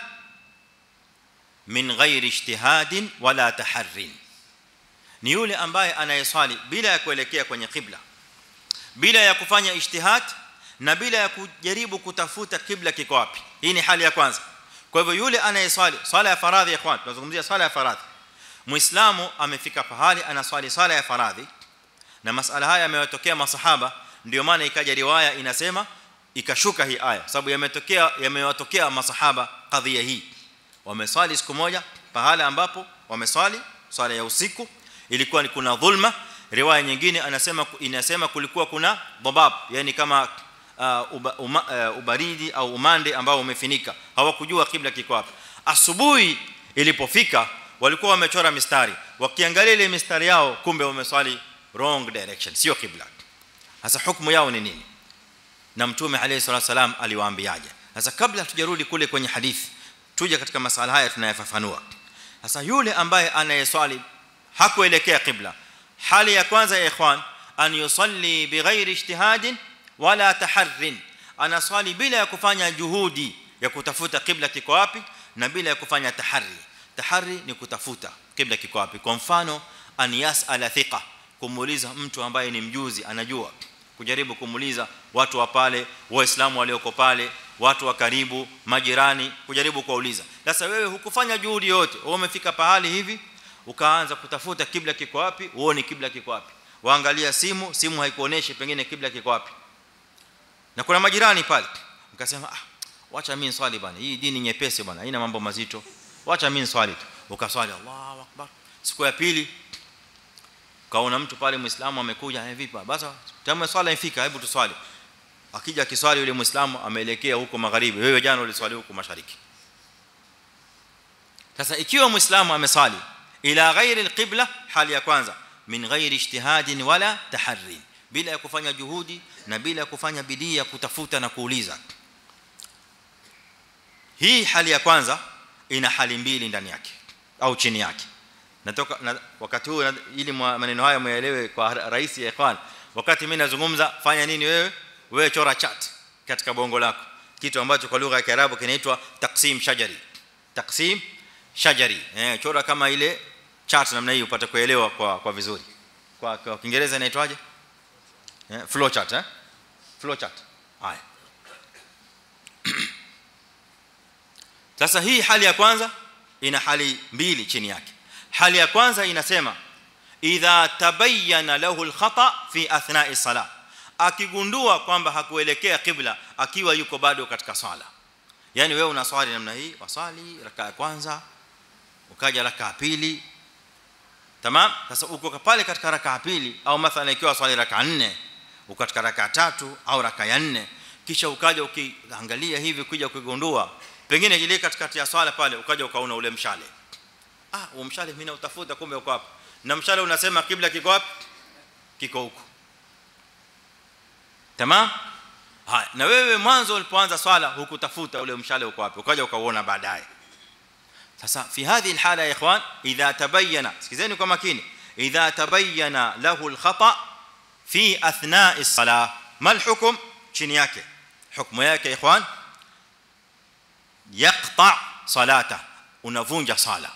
min ghairi ijtihadin wala taharrin. Ni yule ambaye anayeswali bila ya kuelekea kwenye qibla, bila ya kufanya ijtihad na bila ya kujaribu kutafuta qibla kiko wapi. Hii ni hali ya kwanza. Kwa hivyo yule anayeswali swala ya faradhi, ya kwanza tunazungumzia swala ya faradhi, muislamu amefika pahali anaswali swala ya faradhi, na masala haya yamewatokea masahaba, ndio maana ikaja riwaya inasema ikashuka hii aya, sababu yametokea yamewatokea masahaba kadhia hii. Wameswali siku moja pahala ambapo wameswali swala ya usiku, ilikuwa ni kuna dhulma. Riwaya nyingine anasema inasema kulikuwa kuna dhabab, yani kama uh, uba, uma, uh, ubaridi au umande ambao umefinika, hawakujua qibla kiko wapi. Asubuhi ilipofika walikuwa wamechora mistari, wakiangalia ile mistari yao kumbe wameswali wrong direction, sio qibla. Sasa hukumu yao ni nini? Na Mtume alayhi salatu wasalam aliwaambiaje? Sasa kabla tujarudi kule kwenye hadithi, tuje katika masala haya tunayafafanua. Sasa yule ambaye anayeswali hakuelekea qibla, hali ya kwanza ya ikhwan, an yusalli bighairi ijtihadin wala taharrin, anaswali bila ya kufanya juhudi ya kutafuta qibla kiko wapi na bila ya kufanya taharri. Taharri ni kutafuta qibla kiko wapi. Kwa mfano, an yasala thiqa, kumuuliza mtu ambaye ni mjuzi anajua, kujaribu kumuuliza watu wa pale, waislamu walioko pale, watu wa karibu, majirani, kujaribu kuuliza. Sasa wewe hukufanya juhudi yote, wewe umefika pahali hivi ukaanza kutafuta qibla kiko wapi, uone qibla kiko wapi, waangalia simu, simu haikuoneshi pengine qibla kiko wapi, na kuna majirani pale, ukasema ah, wacha mimi swali bwana, hii dini nyepesi bwana, haina mambo mazito, wacha mimi swali tu. Ukaswali Allahu akbar. Siku ya pili kaona mtu pale muislamu amekuja, eh vipi basi tamu swala ifika, hebu tuswali. Akija kiswali yule muislamu ameelekea huko magharibi, wewe jana uliswali huko mashariki. Sasa ikiwa muislamu ameswali ila ghairi alqibla, hali ya kwanza, min ghairi ijtihadin wala taharri, bila ya kufanya juhudi na bila ya kufanya bidii ya kutafuta na kuuliza. Hii hali ya kwanza ina hali mbili ndani yake au chini yake. Natoka na, wakati huu ili maneno haya muelewe kwa rahisi ya ikhwan, wakati mimi nazungumza, fanya nini wewe? Wewe chora chart katika bongo lako, kitu ambacho kwa lugha ya Kiarabu kinaitwa taqsim shajari. Taqsim shajari, eh, chora kama ile chart namna hiyo upate kuelewa kwa kwa vizuri. Kwa, kwa Kiingereza inaitwaje? Eh, flow chart, eh? Flow chart. Haya. Sasa hii hali ya kwanza ina hali mbili chini yake. Hali ya kwanza inasema idha tabayyana lahu alkhata fi athna'i salah, akigundua kwamba hakuelekea qibla akiwa yuko bado katika swala. Yani wewe unaswali namna hii, waswali raka ya kwanza, ukaja raka ya pili, tamam. Sasa uko pale katika raka ya pili, au mathalan ikiwa swali raka nne, uko katika raka ya tatu au raka ya nne, kisha ukaja ukiangalia hivi kuja kugundua pengine ile katikati ya swala pale ukaja ukaona ule mshale. Ah, huo mshale mimi nautafuta, kumbe uko hapo. Na mshale unasema qibla kiko wapi? Kiko huko. Tamam? Haya, na wewe mwanzo ulipoanza swala hukutafuta ule mshale uko wapi, ukaja ukauona baadaye. Sasa fi hadhi alhala ya ikhwan, idha tabayyana, sikizeni kwa makini, idha tabayyana lahu alkhata fi athna'i as-salah, mal hukm chini yake? Hukumu yake ikhwan, yaqta salata, unavunja sala.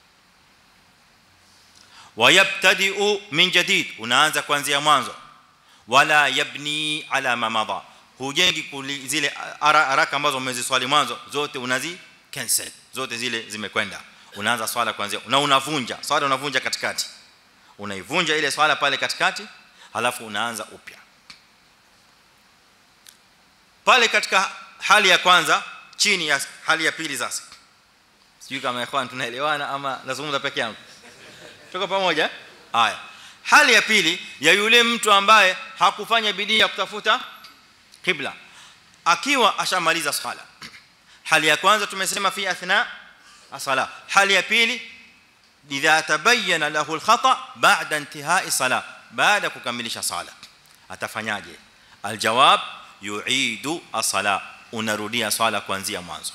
Wayabtadi'u min jadid, unaanza kuanzia mwanzo. Wala yabni ala ma madha, hujengi zile haraka ambazo umeziswali mwanzo zote unazi cancel, zote zile zimekwenda. unaanza swala kuanzia na unavunja swala unavunja katikati unaivunja ile swala pale katikati halafu unaanza upya pale katika hali ya kwanza chini ya hali ya pili sasa sijui kama ikhwan tunaelewana ama nazungumza peke yangu tuko pamoja haya hali ya pili ya yule mtu ambaye hakufanya bidii ya kutafuta qibla akiwa ashamaliza swala hali ya kwanza tumesema fi athna as-sala hali ya pili idha tabayyana lahu al-khata ba'da intihai sala baada kukamilisha sala atafanyaje aljawab yu'idu as-sala unarudia swala kuanzia mwanzo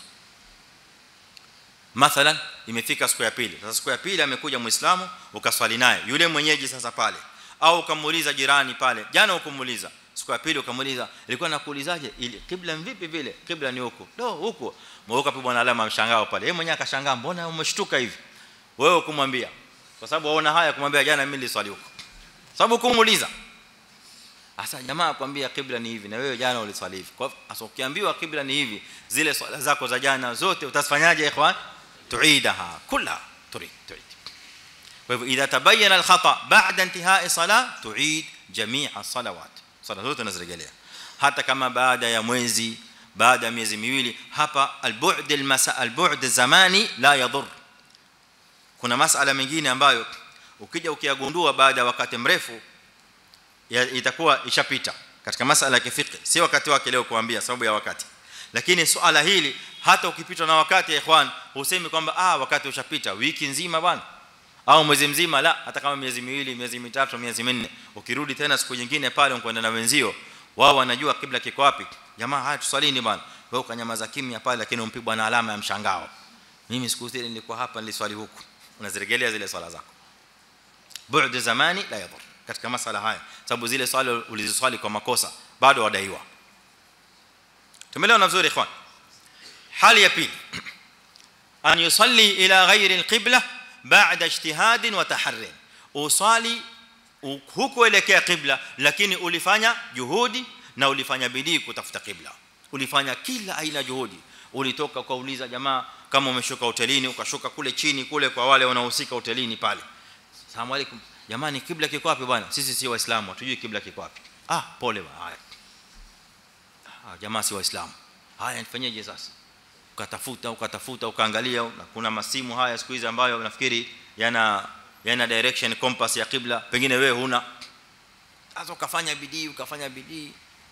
mathalan imefika siku ya pili sasa siku ya pili amekuja muislamu ukaswali naye yule mwenyeji sasa pale au ukamuuliza jirani pale jana ukumuuliza siku ya pili ukamuuliza ilikuwa nakuulizaje ili qibla vipi vile qibla ni huko do huko mweuka pia bwana alama mshangao pale yeye mwenyewe akashangaa mbona umeshtuka hivi wewe ukumwambia kwa sababu waona haya kumwambia jana mimi niliswali huko sababu kumuuliza asa jamaa akwambia qibla ni hivi na wewe jana uliswali hivi kwa asa ukiambiwa qibla ni hivi zile swala zako za jana zote utafanyaje ikhwan tuidaha kulla turid turid kwa hivyo idha tabayyana al-khata ba'da intihai salah tuid jami'a salawat sala zote unazirejelea hata kama baada ya mwezi baada ya miezi miwili hapa al-bu'd al-masa al-bu'd zamani la yadur kuna masuala mengine ambayo ukija ukiyagundua baada ya wakati mrefu itakuwa ishapita katika masuala ya fiqh si wakati wake leo kuambia sababu ya wakati lakini swala hili hata ukipitwa na wakati ya ikhwan useme kwamba ah wakati ushapita wiki nzima bwana au mwezi mzima la hata kama miezi miwili miezi mitatu miezi minne ukirudi tena siku nyingine pale unakwenda na wenzio wao wanajua kibla kiko wapi jamaa haya tusalini bwana wewe ukanyamaza kimya pale lakini umpigwa na alama ya mshangao mimi siku ile nilikuwa hapa niliswali huku unazirejelea zile swala zako bu'd zamani la yadur katika masala haya sababu zile swali ulizoswali kwa makosa bado wadaiwa tumeelewana vizuri ikhwan hali ya pili an yusalli ila ghairi alqibla ba'da ijtihad wa taharri usali hukuelekea qibla lakini ulifanya juhudi na ulifanya bidii kutafuta qibla ulifanya kila aina juhudi ulitoka ukauliza jamaa kama umeshuka hotelini ukashuka kule chini kule kwa wale wanaohusika hotelini pale asalamu alaykum jamani qibla kiko wapi bwana sisi si waislamu hatujui qibla kiko wapi ah pole haya ah jamaa si waislamu haya nifanyeje sasa ukatafuta ukatafuta ukaangalia na kuna masimu haya siku hizi ambayo nafikiri yana yana direction compass ya qibla pengine wewe huna sasa ukafanya bidii ukafanya bidii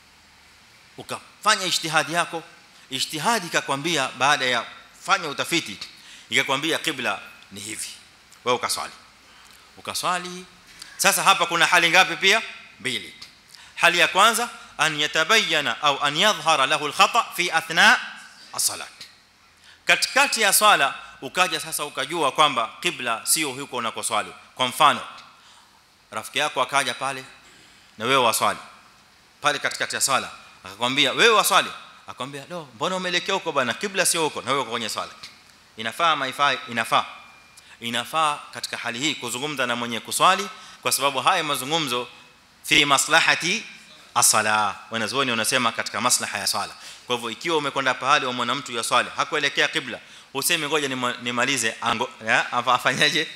ukafanya ijtihadi yako ijtihadi ikakwambia baada ya fanya utafiti ikakwambia qibla ni hivi wewe ukaswali ukaswali sasa hapa kuna hali ngapi pia mbili hali ya kwanza an yatabayyana au an yadhhara lahu al-khata fi athna as-salat katikati ya swala ukaja sasa ukajua kwamba qibla sio huko unakoswali kwa mfano rafiki yako akaja pale na wewe waswali pale katikati ya swala akakwambia wewe waswali akamwambia no mbona umeelekea huko bwana qibla sio huko na wewe uko kwenye swala inafaa maifai inafaa inafaa katika hali hii kuzungumza na mwenye kuswali kwa sababu haya mazungumzo fi maslahati as-sala wanazuoni wanasema katika maslaha ya swala kwa hivyo ikiwa umekwenda pahali umeona mtu ya swali hakuelekea qibla useme ngoja nimalize afanyaje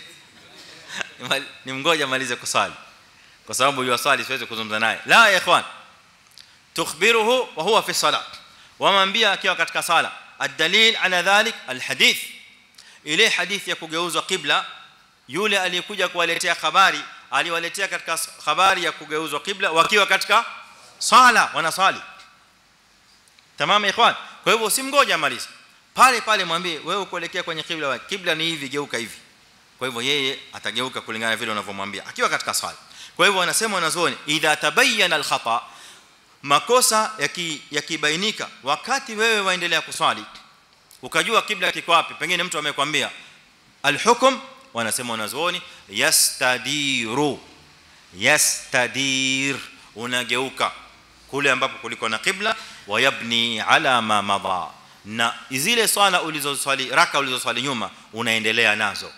nimngoja malize kuswali kwa sababu yeye swali siwezi kuzungumza naye la ya ikhwan tukhbiruhu wa huwa fi salat wamwambia akiwa katika sala ad-dalil ala dhalik al-hadith ile hadithi ya kugeuzwa qibla yule aliyekuja kuwaletea habari aliwaletea katika habari ya kugeuzwa qibla wakiwa katika sala wanasali tamam ikhwan kwa hivyo usimngoja maliza pale pale mwambie wewe kuelekea kwenye qibla qibla ni hivi geuka hivi kwa hivyo yeye atageuka kulingana vile unavyomwambia akiwa katika sala kwa hivyo wanasema wanazuoni idha tabayyana al-khata makosa yakibainika wakati wewe waendelea kuswali ukajua qibla kiko wapi pengine mtu amekwambia al-hukm wanasema wanazuoni yastadiru yastadir unageuka kule ambapo kuliko na qibla wayabni ala ma madha na zile swala ulizoswali raka ulizoswali nyuma unaendelea nazo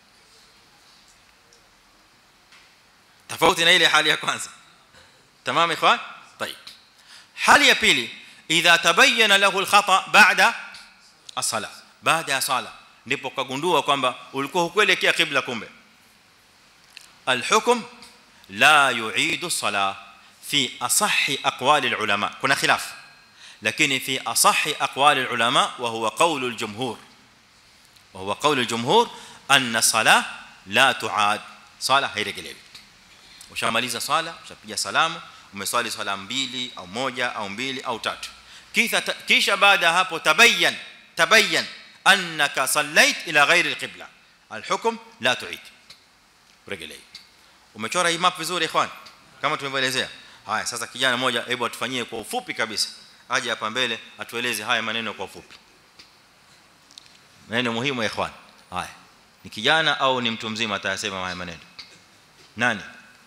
tofauti na ile hali ya kwanza tamam ikhwan طيب hali ya pili idha tabayyana lahu al-khata ba'da as-salah baada ya sala ndipo kagundua kwamba ulikuwa hukuelekea qibla kumbe الحكم لا يعيد الصلاه في اصح اقوال العلماء kuna khilaf lakini fi اصح اقوال العلماء وهو قول الجمهور وهو قول الجمهور ان الصلاه لا تعاد صلاه hairejelewi ushamaliza swala ushapiga salamu umeswali swala mbili au moja au mbili au tatu kisha kisha baada hapo tabayyan tabayyan annaka sallait ila ghairi alqibla alhukm la tu'id rejelei umechora hii map vizuri ikhwan kama tumevyoelezea haya sasa kijana mmoja hebu atufanyie kwa ufupi kabisa aje hapa mbele atueleze haya maneno kwa ufupi maneno muhimu ikhwan haya ni kijana au ni mtu mzima atayasema haya maneno nani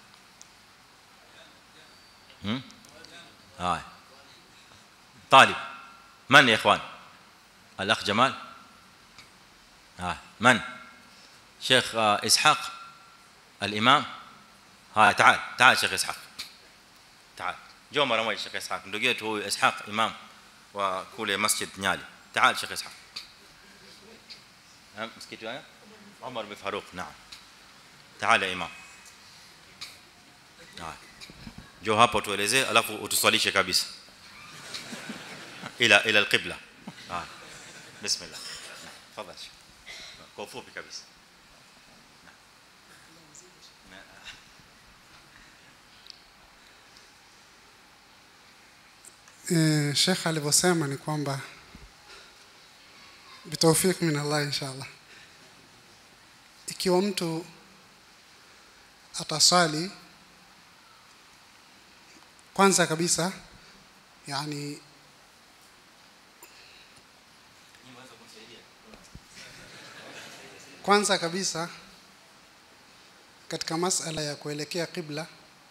هم هاي طالب من يا اخوان الاخ جمال ها من شيخ اسحاق الامام ها تعال تعال شيخ اسحاق تعال جو مره moja شيخ اسحاق ndugu yetu huyu اسحاق imam wa kule masjid Nyali تعال شيخ اسحاق ها msikiti haya Umar bin Faruq naam تعال يا imam ها جو hapo tuelezee alafu utuswalishe kabisa ila ila alqibla ah bismillah tafadhali kwa fupi kabisa eh Sheikh alivyosema ni kwamba bitawfik min Allah inshallah ikiwa mtu atasali kwanza kabisa yani kwanza kabisa katika masala ya kuelekea qibla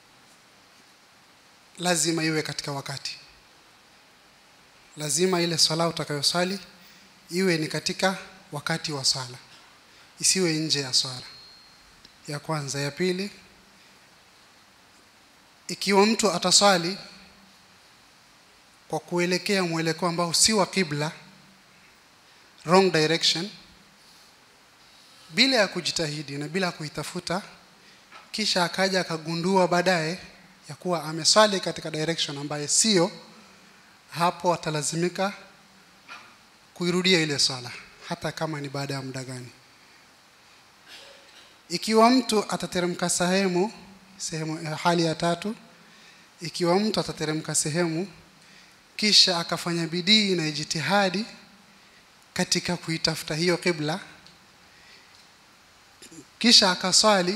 lazima iwe katika wakati lazima ile swala utakayosali iwe ni katika wakati wa sala isiwe nje ya swala ya kwanza ya pili ikiwa mtu ataswali kwa kuelekea mwelekeo ambao si wa qibla wrong direction bila ya kujitahidi na bila kuitafuta kisha akaja akagundua baadaye ya kuwa ameswali katika direction ambayo sio hapo atalazimika kuirudia ile swala hata kama ni baada ya muda gani ikiwa mtu atateremka sehemu sehemu hali ya tatu ikiwa mtu atateremka sehemu kisha akafanya bidii na ijtihadi katika kuitafuta hiyo qibla kisha akaswali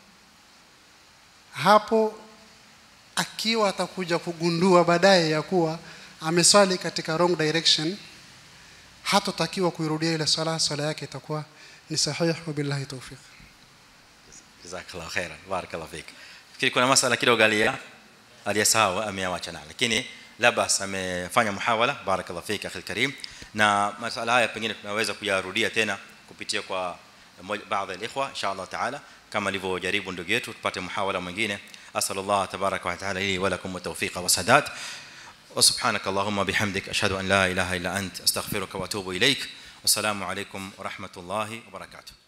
hapo akiwa atakuja kugundua baadaye ya kuwa ameswali katika wrong direction hatotakiwa kuirudia ile swala swala yake itakuwa ni sahihi wabillahi tawfik jazakallahu khairan barakallahu fik fikiri kuna masala kidogo alia aliyasahau ameacha nayo lakini labda amefanya muhawala barakallahu fik akhi alkarim na masala haya pengine tunaweza kuyarudia tena kupitia kwa baadhi ya ikhwa inshallah taala kama alivyojaribu ndugu yetu tupate muhawala mwingine asallallahu tabaraka wa taala li wa lakum tawfiqa wa sadat wa subhanaka allahumma bihamdik ashhadu an la ilaha illa ant astaghfiruka wa atubu ilaik wassalamu alaykum wa rahmatullahi wa barakatuh